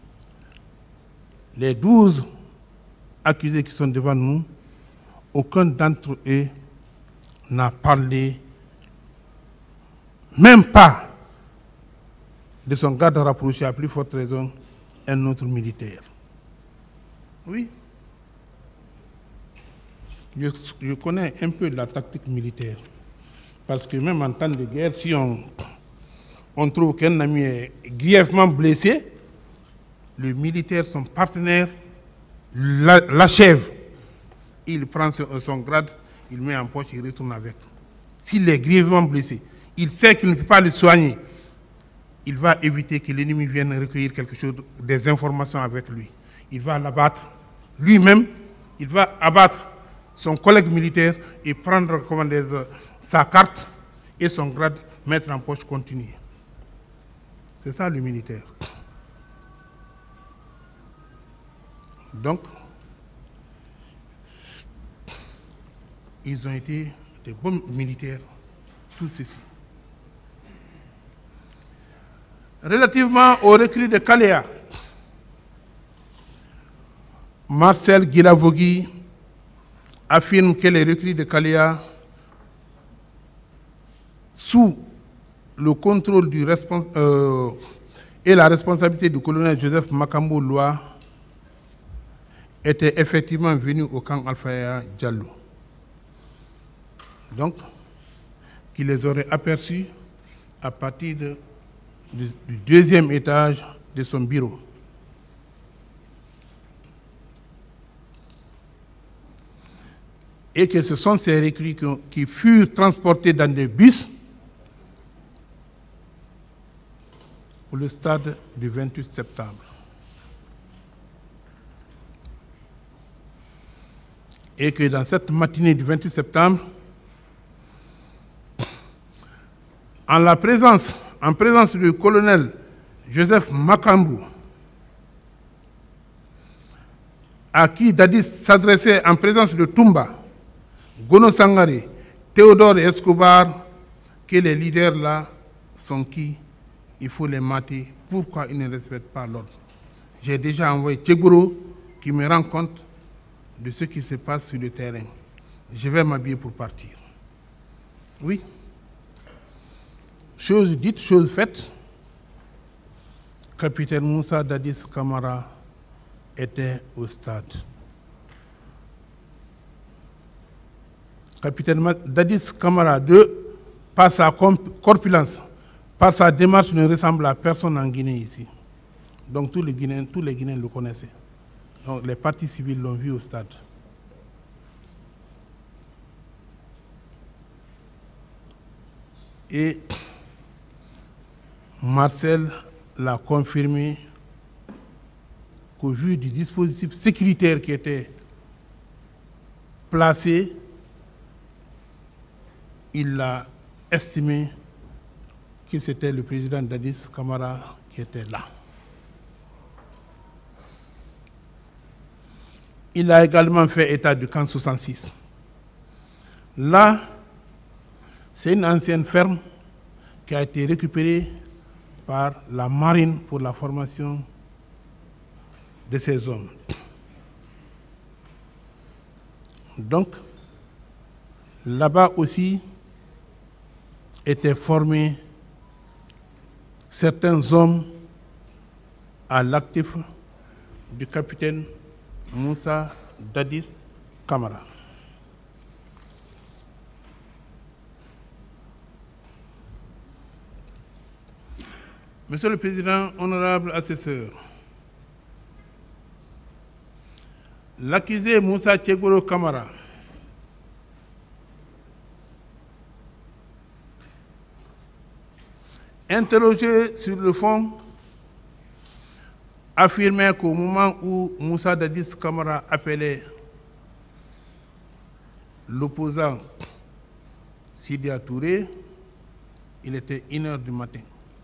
les douze accusés qui sont devant nous, aucun d'entre eux n'a parlé, même pas de son garde rapproché, à plus forte raison, un autre militaire. Oui. Je, je connais un peu la tactique militaire. Parce que même en temps de guerre, si on, on trouve qu'un ami est grièvement blessé, le militaire, son partenaire, l'achève. Il prend son grade, il met en poche, il retourne avec. S'il est grièvement blessé, il sait qu'il ne peut pas le soigner. Il va éviter que l'ennemi vienne recueillir quelque chose, des informations avec lui. Il va l'abattre. Lui-même, il va abattre son collègue militaire et prendre comment des, sa carte et son grade, mettre en poche, continuer. C'est ça le militaire. Donc, ils ont été des bons militaires, tout ceci. Relativement au recrue de Kaléa, Marcel Guilavogui affirme que les recrues de Kaléa, sous le contrôle du respons euh, et la responsabilité du colonel Joseph Makambo Loa, étaient effectivement venus au camp Alpha Diallo. Donc, qu'il les aurait aperçus à partir de, de, du deuxième étage de son bureau. Et que ce sont ces recrues qui, qui furent transportés dans des bus pour le stade du vingt-huit septembre. Et que dans cette matinée du vingt-huit septembre, en la présence, en présence du colonel Joseph Makambo, à qui Dadis s'adressait en présence de Toumba, Gono Sangare, Théodore Escobar, que les leaders là sont qui? Il faut les mater. Pourquoi ils ne respectent pas l'ordre? J'ai déjà envoyé Tchegouro qui me rend compte de ce qui se passe sur le terrain. Je vais m'habiller pour partir. Oui. Chose dite, chose faite. Capitaine Moussa Dadis Camara était au stade. Capitaine Dadis Camara, de, par sa corpulence, par sa démarche, ne ressemble à personne en Guinée ici. Donc tous les Guinéens, tous les Guinéens le connaissaient. Donc les partis civils l'ont vu au stade. Et Marcel l'a confirmé qu'au vu du dispositif sécuritaire qui était placé, il a estimé que c'était le président Dadis Camara qui était là. Il a également fait état du camp soixante-six. Là, c'est une ancienne ferme qui a été récupérée par la marine pour la formation de ces hommes. Donc, là-bas aussi étaient formés certains hommes à l'actif du capitaine Moussa Dadis Camara. Monsieur le Président, honorable assesseur, l'accusé Moussa Tchegouro Camara interrogé sur le fond, affirmait qu'au moment où Moussa Dadis Camara appelait l'opposant Sidia Touré, il était une heure du matin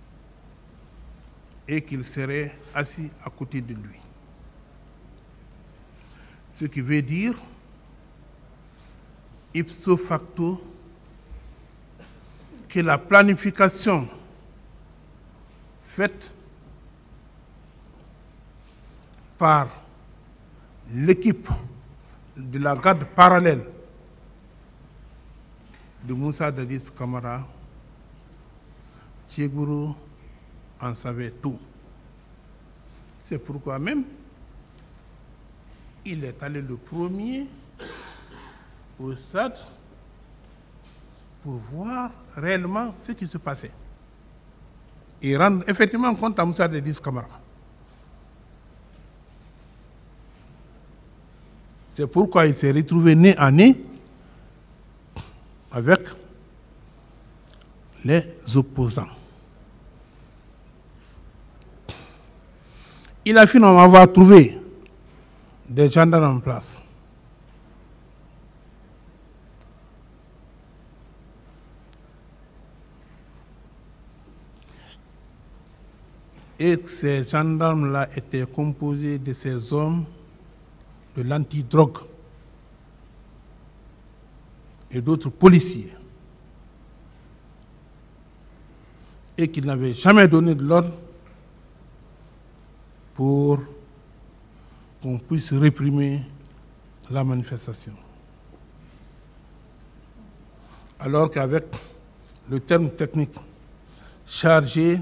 et qu'il serait assis à côté de lui. Ce qui veut dire, ipso facto, que la planification faite par l'équipe de la garde parallèle de Moussa Dadis Camara, Tchegouro en savait tout. C'est pourquoi même, il est allé le premier au stade pour voir réellement ce qui se passait et rendre effectivement compte à Moussa Dadis Camara. C'est pourquoi il s'est retrouvé nez à nez avec les opposants. Il a finalement avoir trouvé des gendarmes en place. Et ces gendarmes-là étaient composés de ces hommes de l'antidrogue et d'autres policiers, et qu'ils n'avaient jamais donné de l'ordre pour qu'on puisse réprimer la manifestation. Alors qu'avec le terme technique chargé,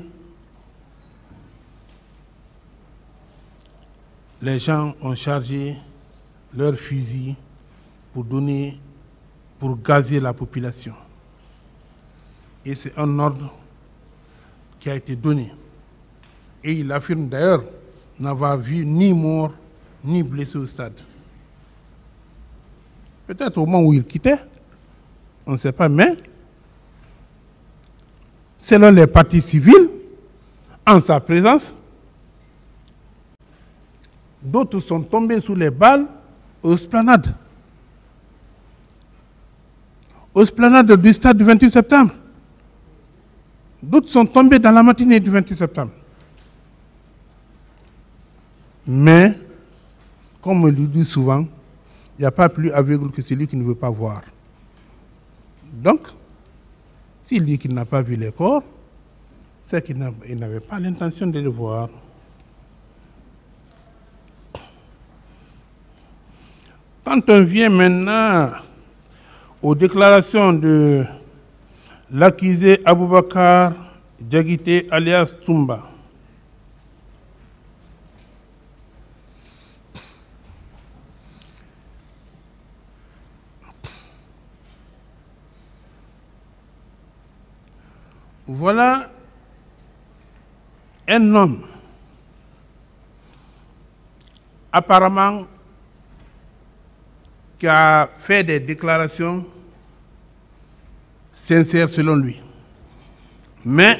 les gens ont chargé leurs fusils pour donner, pour gazer la population. Et c'est un ordre qui a été donné. Et il affirme d'ailleurs n'avoir vu ni mort ni blessé au stade. Peut-être au moment où il quittait, on ne sait pas, mais selon les partis civils, en sa présence, d'autres sont tombés sous les balles aux esplanades. Aux esplanades du stade du vingt-huit septembre. D'autres sont tombés dans la matinée du vingt-huit septembre. Mais, comme on le dit souvent, il n'y a pas plus aveugle que celui qui ne veut pas voir. Donc, s'il dit qu'il n'a pas vu les corps, c'est qu'il n'avait pas l'intention de les voir. Quand on vient maintenant aux déclarations de l'accusé Aboubakar Diakité alias Toumba, voilà un homme apparemment qui a fait des déclarations sincères selon lui. Mais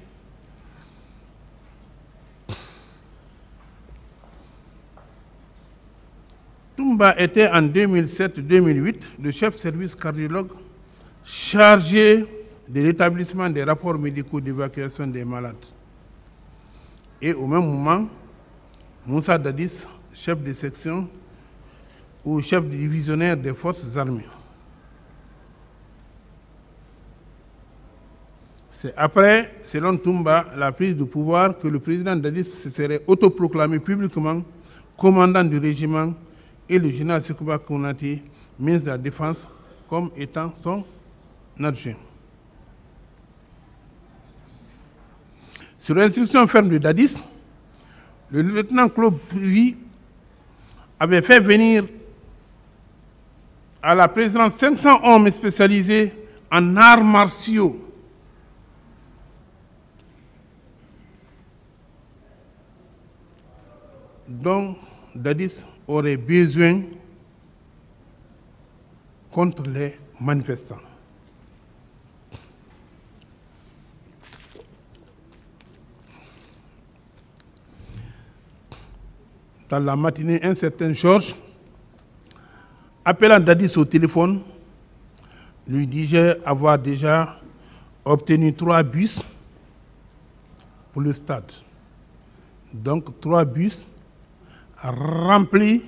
Toumba était en deux mille sept deux mille huit le chef service cardiologue chargé de l'établissement des rapports médicaux d'évacuation des malades. Et au même moment, Moussa Dadis, chef de section ou chef divisionnaire des forces armées. C'est après, selon Toumba, la prise du pouvoir que le président Dadis se serait autoproclamé publiquement commandant du régiment et le général Sekouba Konaté, ministre de la Défense, comme étant son adjoint. Sur l'instruction ferme de Dadis, le lieutenant Claude Puy avait fait venir à la présidence cinq cents hommes spécialisés en arts martiaux. Dont Dadis aurait besoin contre les manifestants. Dans la matinée, un certain Georges, appelant Dadis au téléphone, lui disait avoir déjà obtenu trois bus pour le stade. Donc trois bus remplis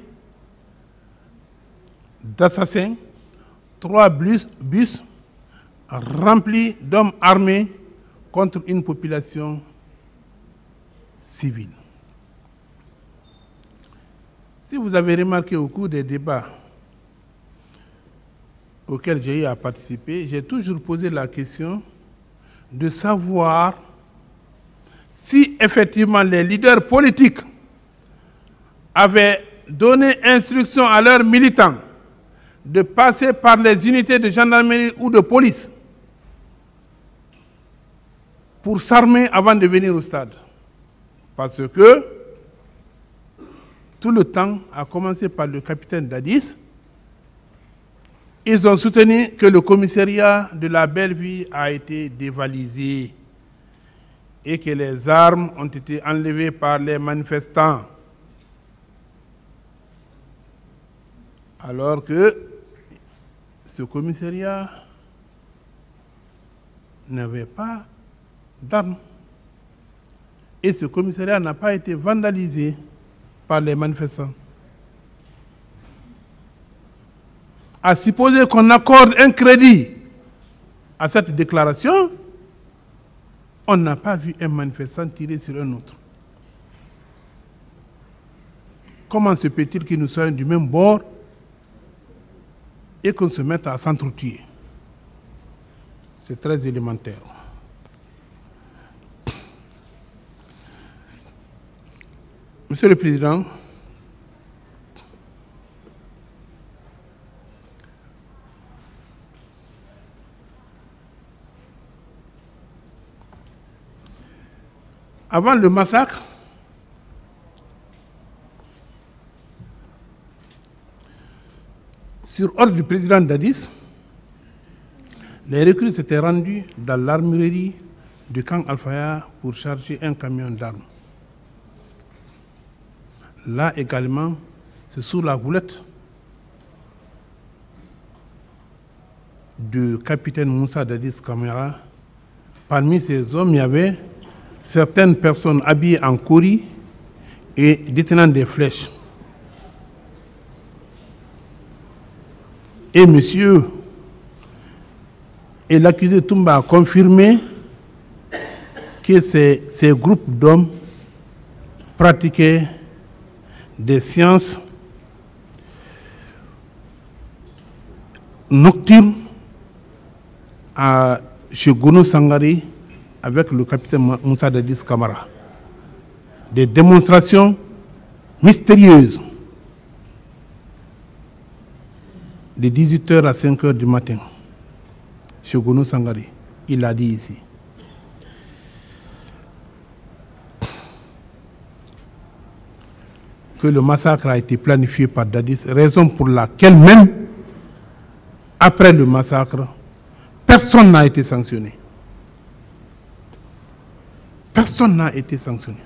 d'assassins, trois bus, bus remplis d'hommes armés contre une population civile. Si vous avez remarqué au cours des débats auxquels j'ai eu à participer, j'ai toujours posé la question de savoir si effectivement les leaders politiques avaient donné instruction à leurs militants de passer par les unités de gendarmerie ou de police pour s'armer avant de venir au stade. Parce que tout le temps, à commencer par le capitaine Dadis, ils ont soutenu que le commissariat de la Belle-Vie a été dévalisé et que les armes ont été enlevées par les manifestants. Alors que ce commissariat n'avait pas d'armes. Et ce commissariat n'a pas été vandalisé par les manifestants. À supposer qu'on accorde un crédit à cette déclaration, on n'a pas vu un manifestant tirer sur un autre. Comment se peut-il que nous soyons du même bord et qu'on se mette à s'entretuer? C'est très élémentaire. Monsieur le Président, avant le massacre, sur ordre du président Dadis, les recrues s'étaient rendues dans l'armurerie du camp Al-Faya pour charger un camion d'armes. Là également, c'est sous la houlette du capitaine Moussa Dadis Camara. Parmi ces hommes, il y avait certaines personnes habillées en kouri et détenant des flèches. Et monsieur et l'accusé Toumba a confirmé que ces, ces groupes d'hommes pratiquaient des séances nocturnes à, chez Gono Sangari avec le capitaine Moussa Dadis Camara. Des démonstrations mystérieuses de dix-huit heures à cinq heures du matin chez Gono Sangari. Il l'a dit ici. Que le massacre a été planifié par Dadis, raison pour laquelle même, après le massacre, personne n'a été sanctionné. Personne n'a été sanctionné.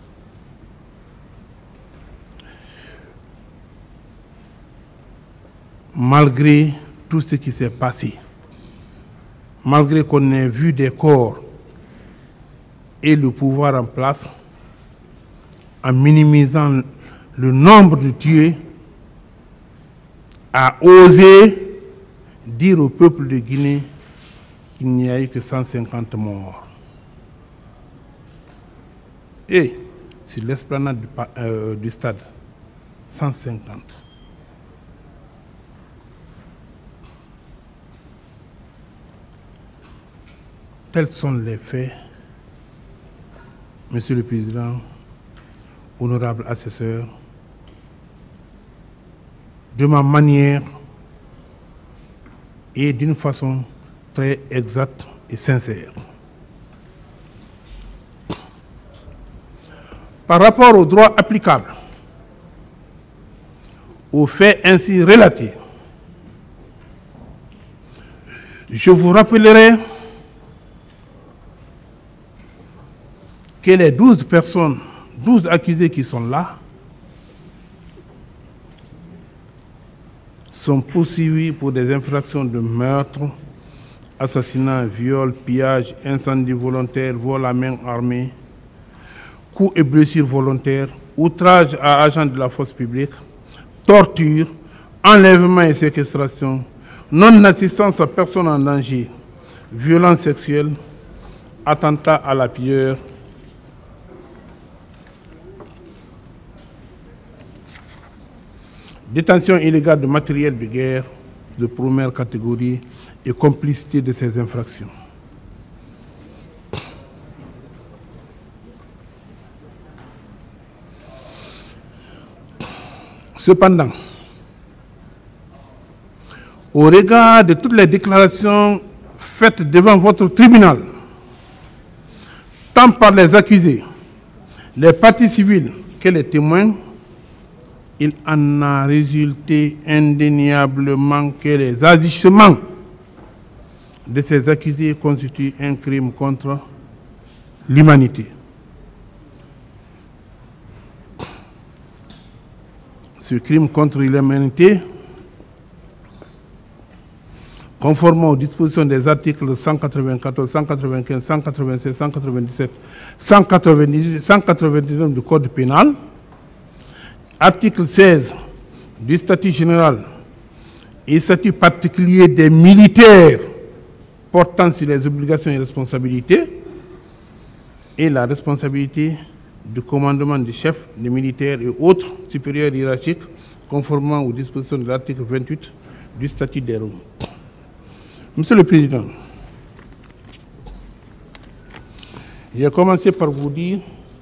Malgré tout ce qui s'est passé, malgré qu'on ait vu des corps et le pouvoir en place, en minimisant le nombre de tués, a osé dire au peuple de Guinée qu'il n'y a eu que cent cinquante morts. Et sur l'esplanade du, euh, du stade, cent cinquante. Tels sont les faits, Monsieur le Président, honorable assesseur, de ma manière et d'une façon très exacte et sincère. Par rapport au droit applicable, aux faits ainsi relatés, je vous rappellerai que les douze personnes, douze accusés qui sont là, sont poursuivis pour des infractions de meurtre, assassinat, viol, pillage, incendie volontaire, vol à main armée, coups et blessures volontaires, outrage à agent de la force publique, torture, enlèvement et séquestration, non-assistance à personne en danger, violence sexuelle, attentat à la pieuvre, détention illégale de matériel de guerre de première catégorie et complicité de ces infractions. Cependant, au regard de toutes les déclarations faites devant votre tribunal, tant par les accusés, les parties civiles que les témoins, il en a résulté indéniablement que les agissements de ces accusés constituent un crime contre l'humanité. Ce crime contre l'humanité, conformément aux dispositions des articles cent quatre-vingt-quatorze, cent quatre-vingt-quinze, cent quatre-vingt-seize, cent quatre-vingt-dix-sept, cent quatre-vingt-dix-huit, cent quatre-vingt-dix-neuf du Code pénal, article seize du statut général et statut particulier des militaires portant sur les obligations et responsabilités, et la responsabilité du commandement du chef des militaires et autres supérieurs hiérarchiques, conformément aux dispositions de l'article vingt-huit du statut des Roms. Monsieur le Président, j'ai commencé par vous dire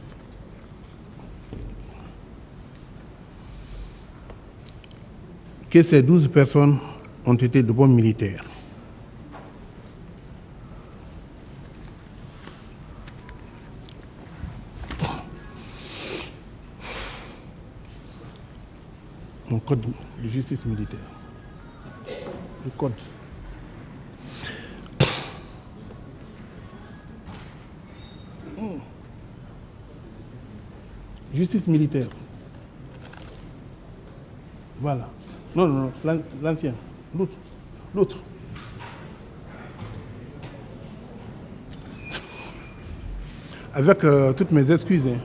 que ces douze personnes ont été de bons militaires. Mon code de justice militaire. Le code. Justice militaire. Voilà. Non, non, non, l'ancien. L'autre. L'autre. Avec euh, toutes mes excuses. Hein.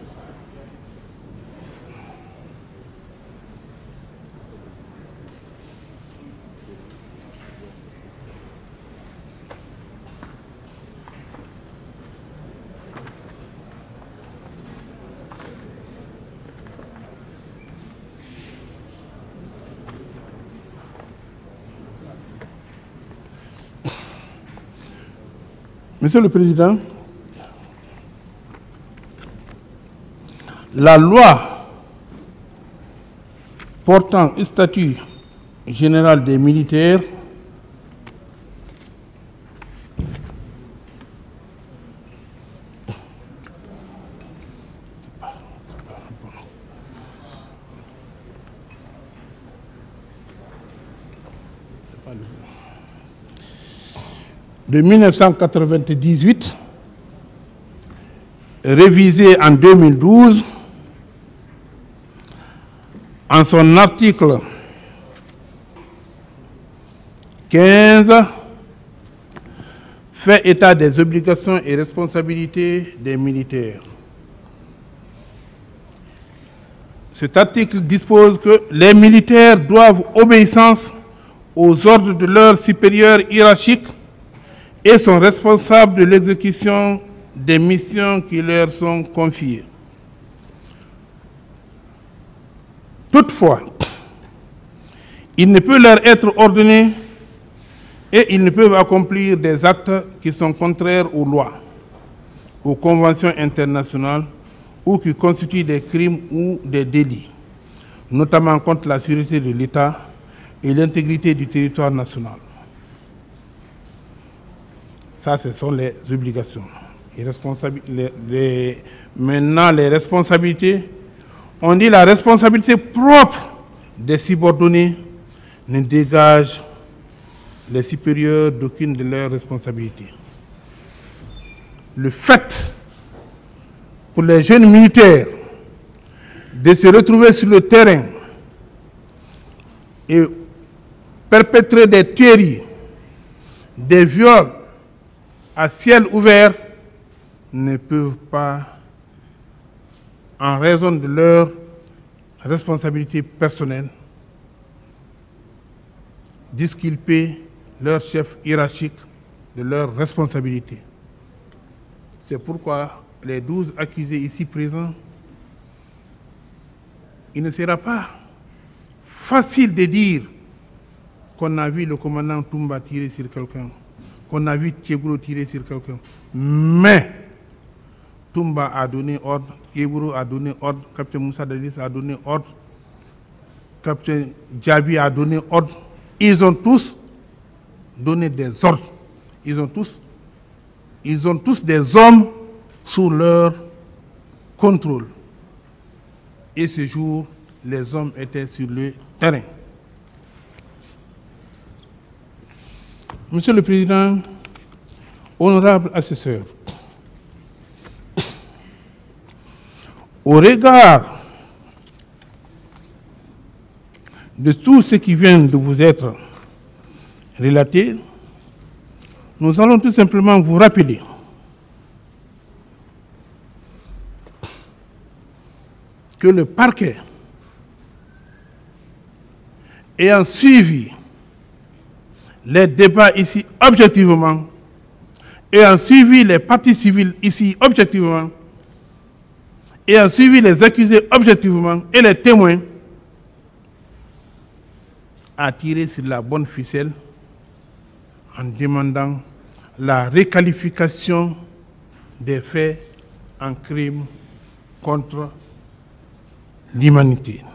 Monsieur le Président, la loi portant statut général des militaires de mille neuf cent quatre-vingt-dix-huit, révisé en deux mille douze, en son article quinze, fait état des obligations et responsabilités des militaires. Cet article dispose que les militaires doivent obéissance aux ordres de leurs supérieurs hiérarchiques et sont responsables de l'exécution des missions qui leur sont confiées. Toutefois, il ne peut leur être ordonné et ils ne peuvent accomplir des actes qui sont contraires aux lois, aux conventions internationales ou qui constituent des crimes ou des délits, notamment contre la sûreté de l'État et l'intégrité du territoire national. Ça, ce sont les obligations. Les les, les, maintenant, les responsabilités, on dit la responsabilité propre des subordonnés ne dégage les supérieurs d'aucune de leurs responsabilités. Le fait pour les jeunes militaires de se retrouver sur le terrain et perpétrer des tueries, des viols à ciel ouvert ne peuvent pas, en raison de leur responsabilité personnelle, disculper leur chef hiérarchique de leurs responsabilités. C'est pourquoi les douze accusés ici présents, il ne sera pas facile de dire qu'on a vu le commandant Toumba tirer sur quelqu'un, qu'on a vu Tchegouro tirer sur quelqu'un. Mais Toumba a donné ordre, Tchegouro a donné ordre, capitaine Moussa Dadis a donné ordre, capitaine Djabi a donné ordre, ils ont tous donné des ordres. Ils ont tous, ils ont tous des hommes sous leur contrôle. Et ce jour, les hommes étaient sur le terrain. Monsieur le Président, honorable assesseur, au regard de tout ce qui vient de vous être relaté, nous allons tout simplement vous rappeler que le parquet, ayant suivi les débats ici objectivement, ayant suivi les parties civiles ici objectivement, ayant suivi les accusés objectivement et les témoins, a tiré sur la bonne ficelle en demandant la requalification des faits en crime contre l'humanité.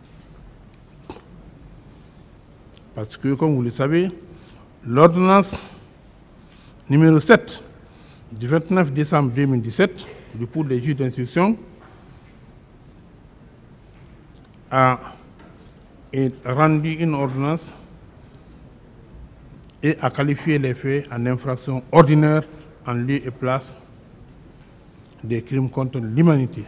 Parce que, comme vous le savez, l'ordonnance numéro sept du vingt-neuf décembre deux mille dix-sept du pour les juges d'instruction a rendu une ordonnance et a qualifié les faits en infraction ordinaire en lieu et place des crimes contre l'humanité.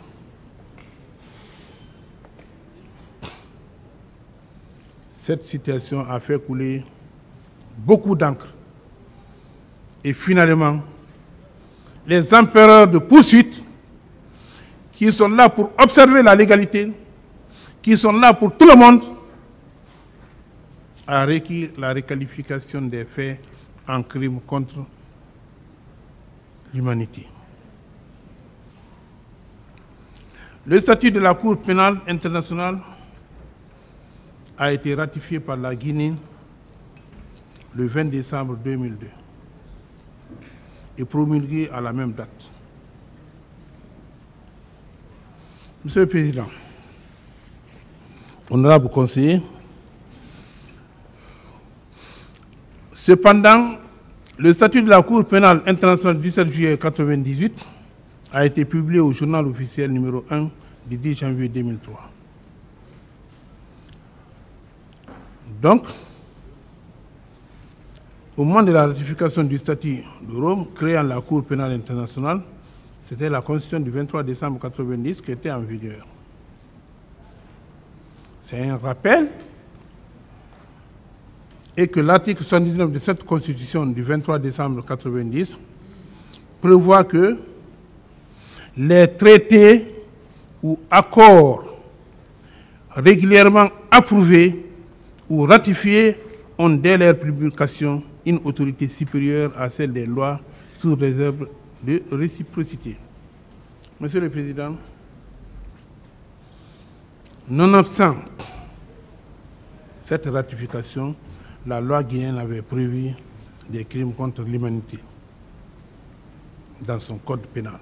Cette situation a fait couler beaucoup d'encre. Et finalement, les empereurs de poursuite, qui sont là pour observer la légalité, qui sont là pour tout le monde, a requis la requalification des faits en crime contre l'humanité. Le statut de la Cour pénale internationale a été ratifié par la Guinée le vingt décembre deux mille deux et promulgué à la même date. Monsieur le Président, honorable conseiller, cependant, le statut de la Cour pénale internationale du dix-sept juillet mille neuf cent quatre-vingt-dix-huit a été publié au journal officiel numéro un du dix janvier deux mille trois. Donc, au moment de la ratification du statut de Rome créant la Cour pénale internationale, c'était la Constitution du vingt-trois décembre mille neuf cent quatre-vingt-dix qui était en vigueur. C'est un rappel et que l'article soixante-dix-neuf de cette Constitution du vingt-trois décembre mille neuf cent quatre-vingt-dix prévoit que les traités ou accords régulièrement approuvés ou ratifiés ont dès leur publication une autorité supérieure à celle des lois sous réserve de réciprocité. Monsieur le Président, nonobstant cette ratification, la loi guinéenne avait prévu des crimes contre l'humanité dans son code pénal.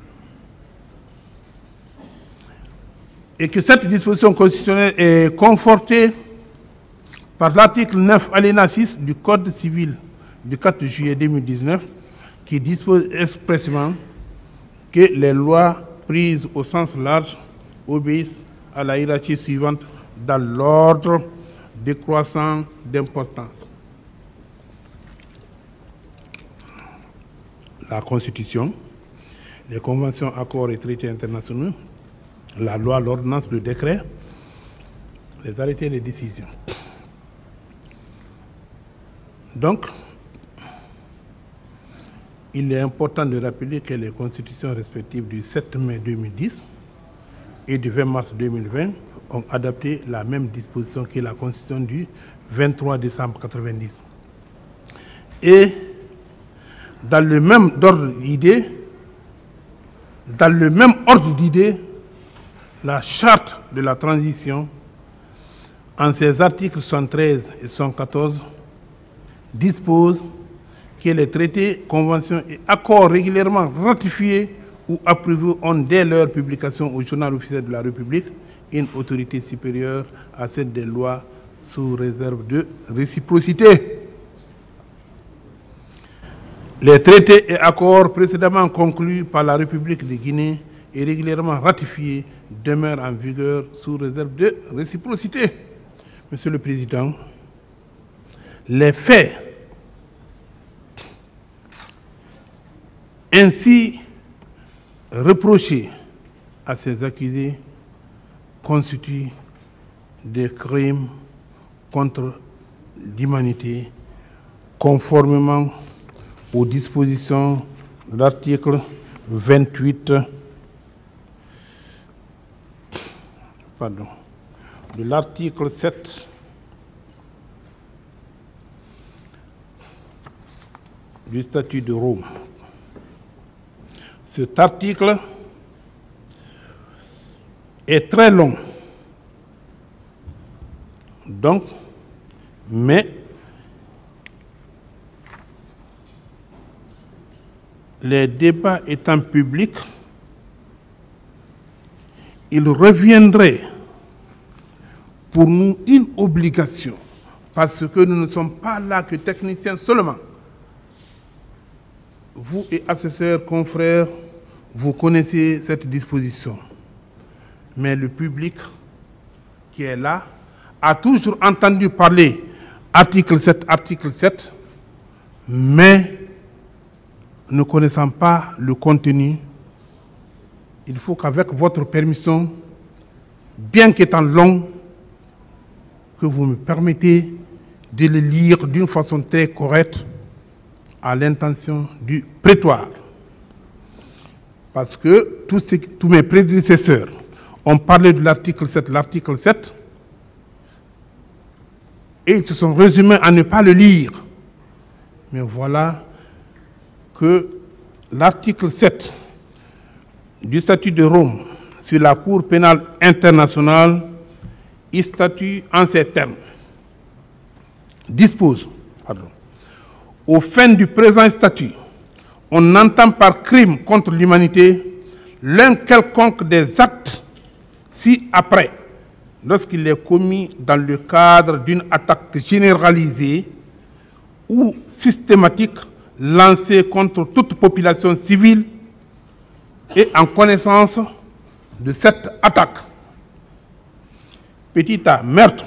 Et que cette disposition constitutionnelle est confortée par l'article neuf, alinéa six du Code civil du quatre juillet deux mille dix-neuf, qui dispose expressément que les lois prises au sens large obéissent à la hiérarchie suivante dans l'ordre décroissant d'importance. La Constitution, les conventions, accords et traités internationaux, la loi, l'ordonnance, le décret, les arrêtés et les décisions. Donc, il est important de rappeler que les constitutions respectives du sept mai deux mille dix et du vingt mars deux mille vingt ont adapté la même disposition que la constitution du vingt-trois décembre mille neuf cent quatre-vingt-dix. Et dans le même ordre d'idées, dans le même ordre d'idées, la charte de la transition, en ses articles soixante-treize et soixante-quatorze, dispose que les traités, conventions et accords régulièrement ratifiés ou approuvés ont dès leur publication au journal officiel de la République une autorité supérieure à celle des lois sous réserve de réciprocité. Les traités et accords précédemment conclus par la République de Guinée et régulièrement ratifiés demeurent en vigueur sous réserve de réciprocité. Monsieur le Président, les faits ainsi reprochés à ces accusés constituent des crimes contre l'humanité conformément aux dispositions de l'article vingt-huit pardon, de l'article sept du statut de Rome. Cet article est très long, donc, mais les débats étant publics, il reviendrait pour nous une obligation, parce que nous ne sommes pas là que techniciens seulement. Vous et assesseurs, confrères, vous connaissez cette disposition. Mais le public qui est là a toujours entendu parler article sept, article sept, mais ne connaissant pas le contenu, il faut qu'avec votre permission, bien qu'étant long, que vous me permettez de le lire d'une façon très correcte à l'intention du prétoire. Parce que tous, ces, tous mes prédécesseurs ont parlé de l'article sept, l'article sept, et ils se sont résumés à ne pas le lire. Mais voilà que l'article sept du statut de Rome sur la Cour pénale internationale, il statue en ces termes, dispose, pardon, aux fins du présent statut, on entend par crime contre l'humanité l'un quelconque des actes ci-après, lorsqu'il est commis dans le cadre d'une attaque généralisée ou systématique lancée contre toute population civile et en connaissance de cette attaque. Petit a, meurtre,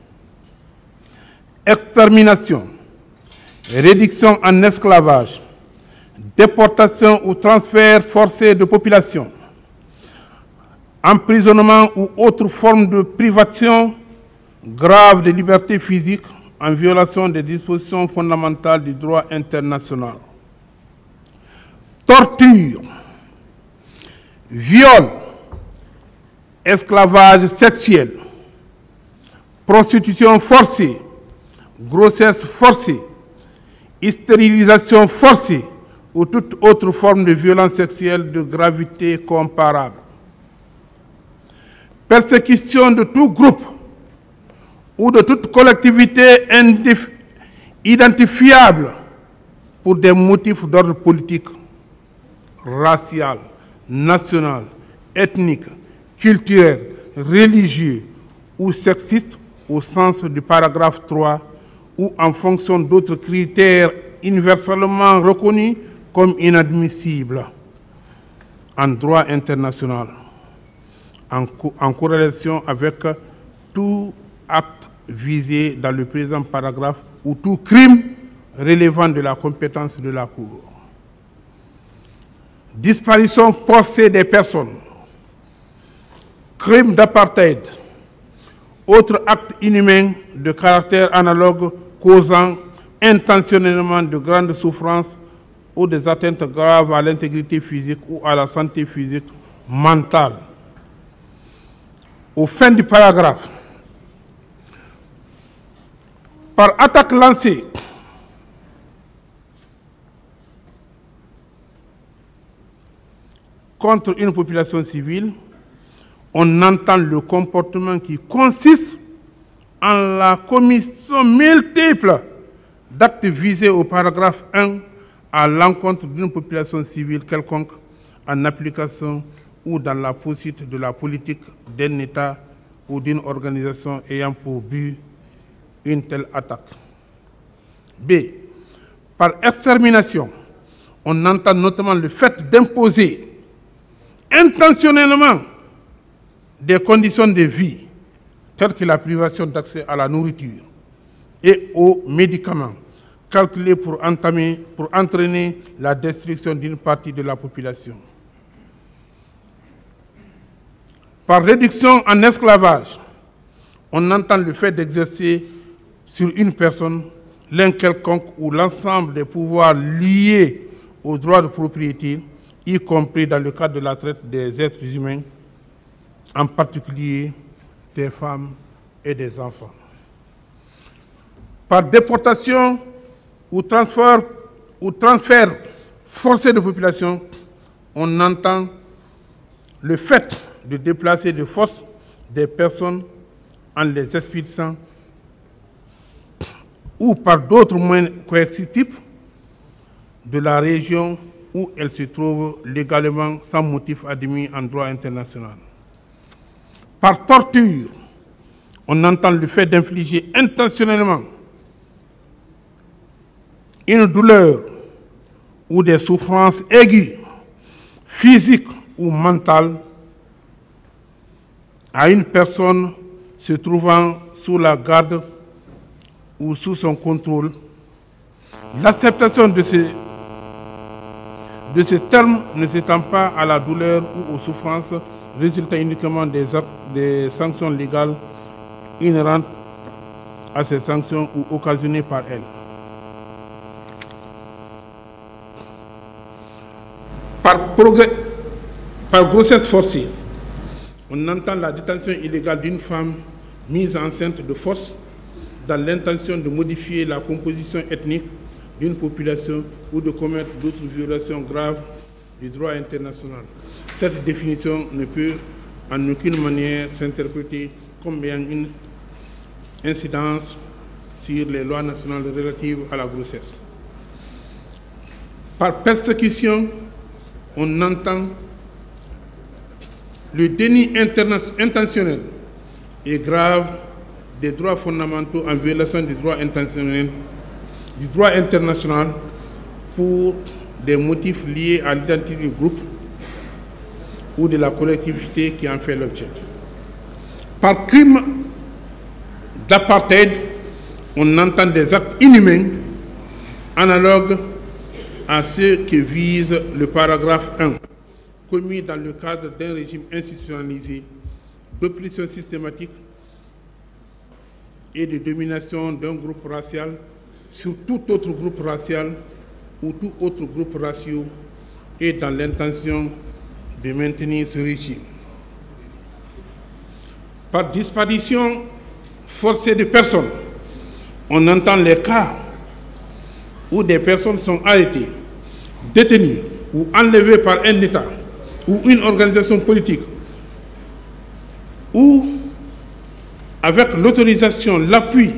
extermination, réduction en esclavage, déportation ou transfert forcé de population, emprisonnement ou autre forme de privation grave de liberté physique en violation des dispositions fondamentales du droit international, torture, viol, esclavage sexuel, prostitution forcée, grossesse forcée, stérilisation forcée ou toute autre forme de violence sexuelle de gravité comparable. Persécution de tout groupe ou de toute collectivité identifiable pour des motifs d'ordre politique, racial, national, ethnique, culturel, religieux ou sexiste au sens du paragraphe trois ou en fonction d'autres critères universellement reconnus comme inadmissibles en droit international, en, co en corrélation avec tout acte visé dans le présent paragraphe ou tout crime relevant de la compétence de la Cour. Disparition forcée des personnes, crime d'apartheid, autre acte inhumain de caractère analogue causant intentionnellement de grandes souffrances ou des atteintes graves à l'intégrité physique ou à la santé physique, mentale. Aux fins du paragraphe, par attaque lancée contre une population civile, on entend le comportement qui consiste en la commission multiple d'actes visés au paragraphe un à l'encontre d'une population civile quelconque en application ou dans la poursuite de la politique d'un État ou d'une organisation ayant pour but une telle attaque. B. Par extermination, on entend notamment le fait d'imposer intentionnellement des conditions de vie, telles que la privation d'accès à la nourriture et aux médicaments, calculés pour, entamer, pour entraîner la destruction d'une partie de la population. Par réduction en esclavage, on entend le fait d'exercer sur une personne l'un quelconque ou l'ensemble des pouvoirs liés aux droits de propriété, y compris dans le cadre de la traite des êtres humains, en particulier des femmes et des enfants. Par déportation ou transfert, ou transfert forcé de population, on entend le fait de déplacer de force des personnes en les expulsant ou par d'autres moyens coercitifs de la région où elles se trouvent légalement sans motif admis en droit international. Par torture, on entend le fait d'infliger intentionnellement une douleur ou des souffrances aiguës, physiques ou mentales, à une personne se trouvant sous la garde ou sous son contrôle. L'acceptation de ce, de ce terme ne s'étend pas à la douleur ou aux souffrances résultant uniquement des, actes, des sanctions légales inhérentes à ces sanctions ou occasionnées par elles. Par, progrès, par grossesse forcée, on entend la détention illégale d'une femme mise enceinte de force dans l'intention de modifier la composition ethnique d'une population ou de commettre d'autres violations graves du droit international. Cette définition ne peut en aucune manière s'interpréter comme ayant une incidence sur les lois nationales relatives à la grossesse. Par persécution, on entend le déni intentionnel et grave des droits fondamentaux en violation du droit intentionnel, du droit international pour des motifs liés à l'identité du groupe ou de la collectivité qui en fait l'objet. Par crime d'apartheid, on entend des actes inhumains analogues à ceux que vise le paragraphe un, commis dans le cadre d'un régime institutionnalisé d'oppression systématique et de domination d'un groupe racial sur tout autre groupe racial ou tout autre groupe racial et dans l'intention de maintenir ce régime. Par disparition forcée de personnes, on entend les cas où des personnes sont arrêtées, détenues ou enlevées par un État ou une organisation politique, ou avec l'autorisation, l'appui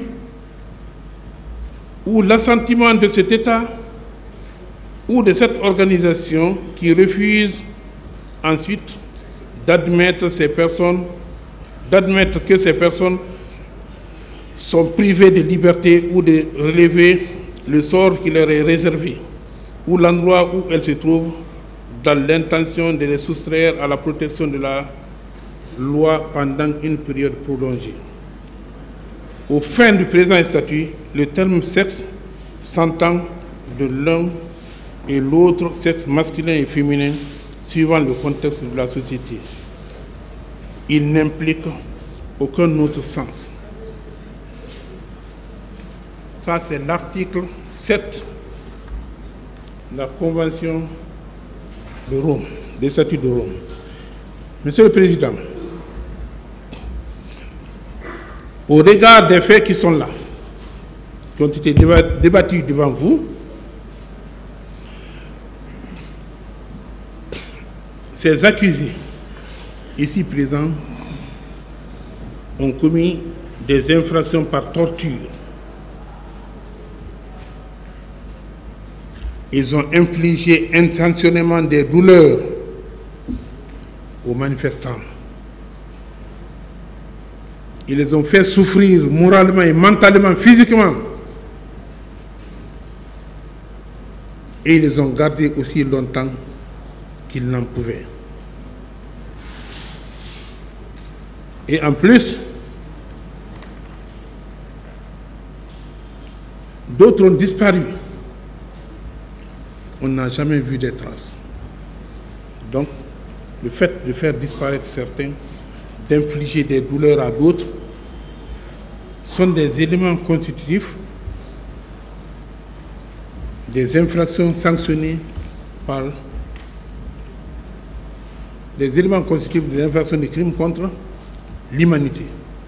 ou l'assentiment de cet État ou de cette organisation qui refuse ensuite d'admettre ces personnes, d'admettre que ces personnes sont privées de liberté ou de relever le sort qui leur est réservé, ou l'endroit où elles se trouvent, dans l'intention de les soustraire à la protection de la loi pendant une période prolongée. Au fin du présent statut, le terme sexe s'entend de l'un et l'autre, sexe masculin et féminin, suivant le contexte de la société. Il n'implique aucun autre sens. Ça, c'est l'article sept de la Convention de Rome, des statuts de Rome. Monsieur le Président, au regard des faits qui sont là, qui ont été débattus devant vous, ces accusés ici présents ont commis des infractions par torture. Ils ont infligé intentionnellement des douleurs aux manifestants. Ils les ont fait souffrir moralement et mentalement, physiquement. Et ils les ont gardés aussi longtemps qu'ils n'en pouvaient. Et en plus, d'autres ont disparu. On n'a jamais vu des traces. Donc, le fait de faire disparaître certains, d'infliger des douleurs à d'autres, sont des éléments constitutifs des infractions sanctionnées par des éléments constitutifs des infractions des crimes contre l'humanité,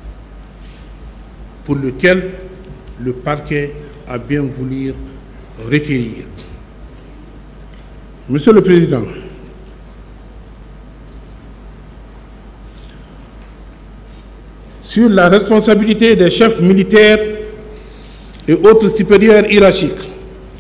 pour lequel le parquet a bien voulu requérir. Monsieur le Président, sur la responsabilité des chefs militaires et autres supérieurs hiérarchiques,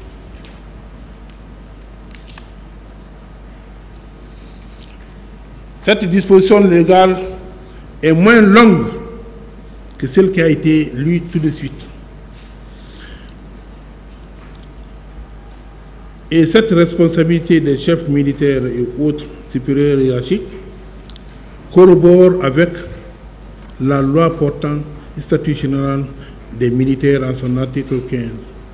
cette disposition légale est moins longue que celle qui a été lue tout de suite. Et cette responsabilité des chefs militaires et autres supérieurs hiérarchiques corrobore avec la loi portant le statut général des militaires en son article quinze.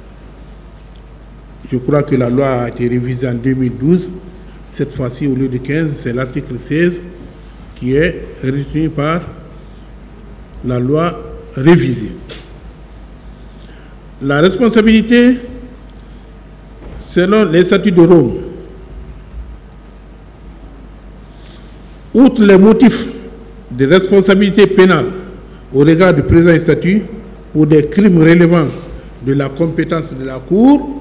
Je crois que la loi a été révisée en deux mille douze. Cette fois-ci, au lieu de quinze, c'est l'article seize qui est retenu par la loi révisée. La responsabilité, selon les statuts de Rome, outre les motifs de responsabilité pénale au regard du présent statut pour des crimes relevant de la compétence de la Cour,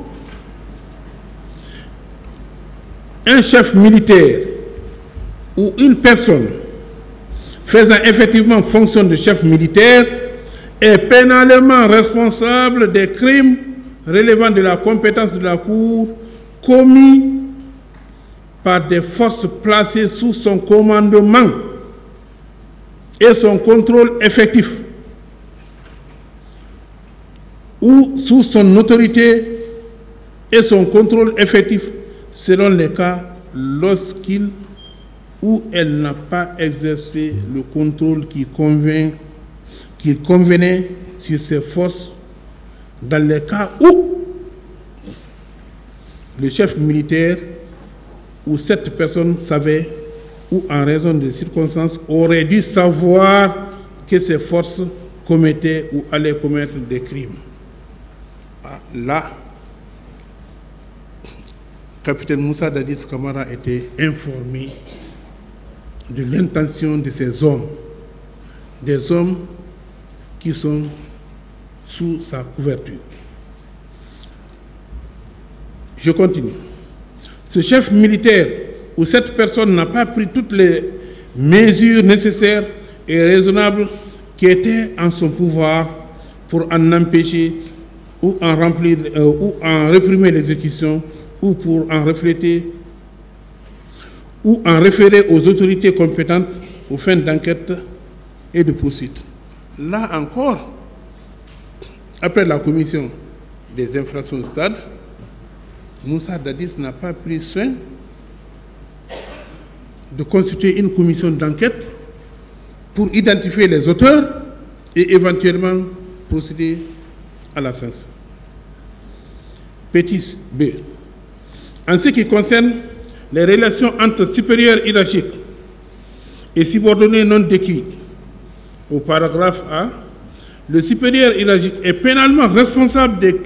un chef militaire ou une personne faisant effectivement fonction de chef militaire est pénalement responsable des crimes relevant de la compétence de la Cour commis par des forces placées sous son commandement et son contrôle effectif ou sous son autorité et son contrôle effectif selon les cas lorsqu'il ou elle n'a pas exercé le contrôle qui convient, qui convenait sur ces forces dans les cas où le chef militaire ou cette personne savait ou en raison de circonstances aurait dû savoir que ces forces commettaient ou allaient commettre des crimes. Ah, là, capitaine Moussa Dadis Camara était informé de l'intention de ces hommes, des hommes qui sont sous sa couverture. Je continue. Ce chef militaire ou cette personne n'a pas pris toutes les mesures nécessaires et raisonnables qui étaient en son pouvoir pour en empêcher ou en remplir euh, ou en réprimer l'exécution ou pour en refléter ou en référer aux autorités compétentes aux fins d'enquête et de poursuite. Là encore, après la commission des infractions au stade, Moussa Dadis n'a pas pris soin de constituer une commission d'enquête pour identifier les auteurs et éventuellement procéder à la sanction. Petit B. En ce qui concerne les relations entre supérieurs hiérarchiques et subordonnés non décrits, au paragraphe A, le supérieur hiérarchique est pénalement responsable des,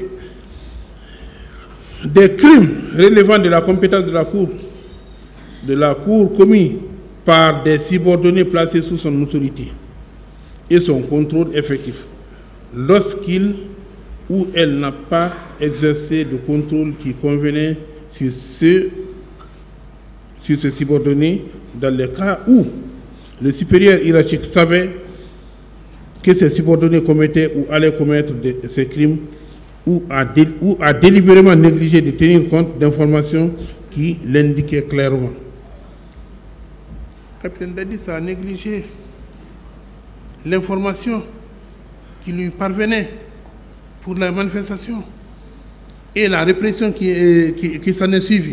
des crimes relevant de la compétence de la Cour, de la Cour commis par des subordonnés placés sous son autorité et son contrôle effectif, lorsqu'il ou elle n'a pas exercé le contrôle qui convenait sur ce, sur ce subordonné dans les cas où le supérieur hiérarchique savait que ces subordonnés commettaient ou allaient commettre de, ces crimes ou a, dé, ou a délibérément négligé de tenir compte d'informations qui l'indiquaient clairement. Capitaine Dadis a négligé l'information qui lui parvenait pour la manifestation et la répression qui, est, qui, qui s'en est suivie.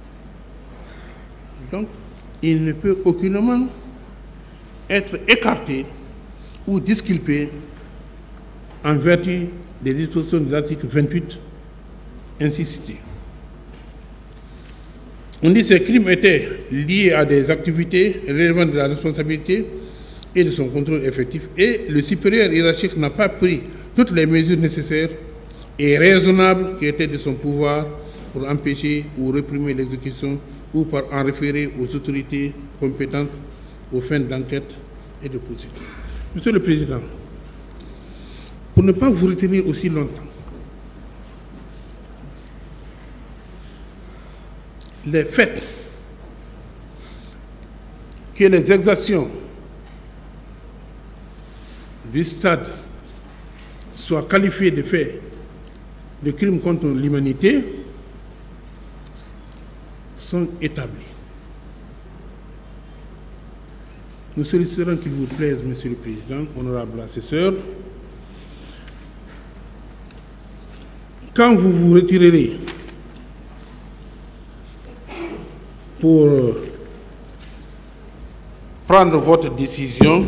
Donc, il ne peut aucunement être écarté ou disculpé en vertu des dispositions de l'article vingt-huit ainsi cité. On dit que ces crimes étaient liés à des activités relevant de la responsabilité et de son contrôle effectif, et le supérieur hiérarchique n'a pas pris toutes les mesures nécessaires et raisonnables qui étaient de son pouvoir pour empêcher ou réprimer l'exécution ou par en référer aux autorités compétentes aux fins d'enquête et de poursuite. Monsieur le Président, pour ne pas vous retenir aussi longtemps, les faits que les exactions du stade soient qualifiées de faits de crimes contre l'humanité sont établis. Nous solliciterons qu'il vous plaise, Monsieur le Président, honorable assesseur, quand vous vous retirerez pour prendre votre décision,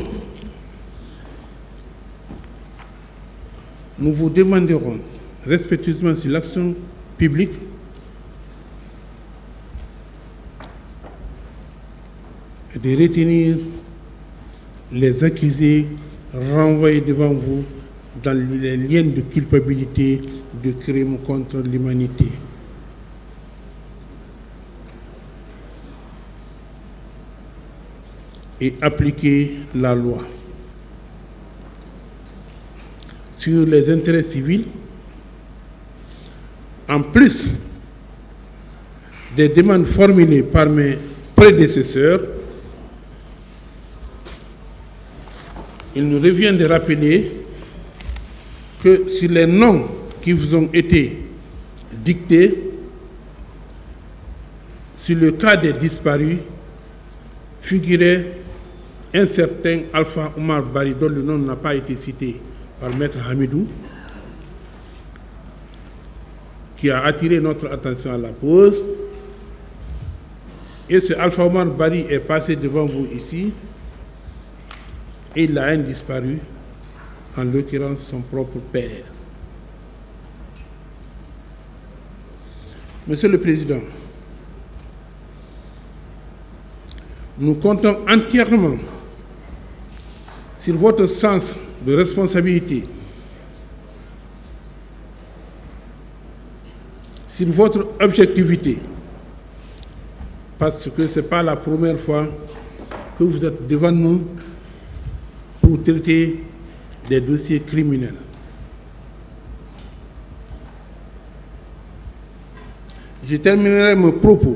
nous vous demanderons respectueusement sur l'action publique de retenir les accusés renvoyés devant vous dans les liens de culpabilité de crimes contre l'humanité. Et appliquer la loi. Sur les intérêts civils, en plus des demandes formulées par mes prédécesseurs, il nous revient de rappeler que sur les noms qui vous ont été dictés, sur le cas des disparus, figurait un certain Alpha Omar Bari, dont le nom n'a pas été cité par Maître Hamidou, qui a attiré notre attention à la pause. Et ce Alpha Omar Bari est passé devant vous ici, et il a un disparu, en l'occurrence son propre père. Monsieur le Président, nous comptons entièrement sur votre sens de responsabilité, sur votre objectivité, parce que ce n'est pas la première fois que vous êtes devant nous pour traiter des dossiers criminels. Je terminerai mes propos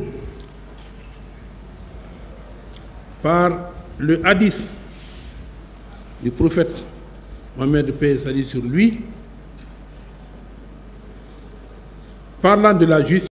par le hadith du prophète Mohammed, paix et salut sur lui, parlant de la justice.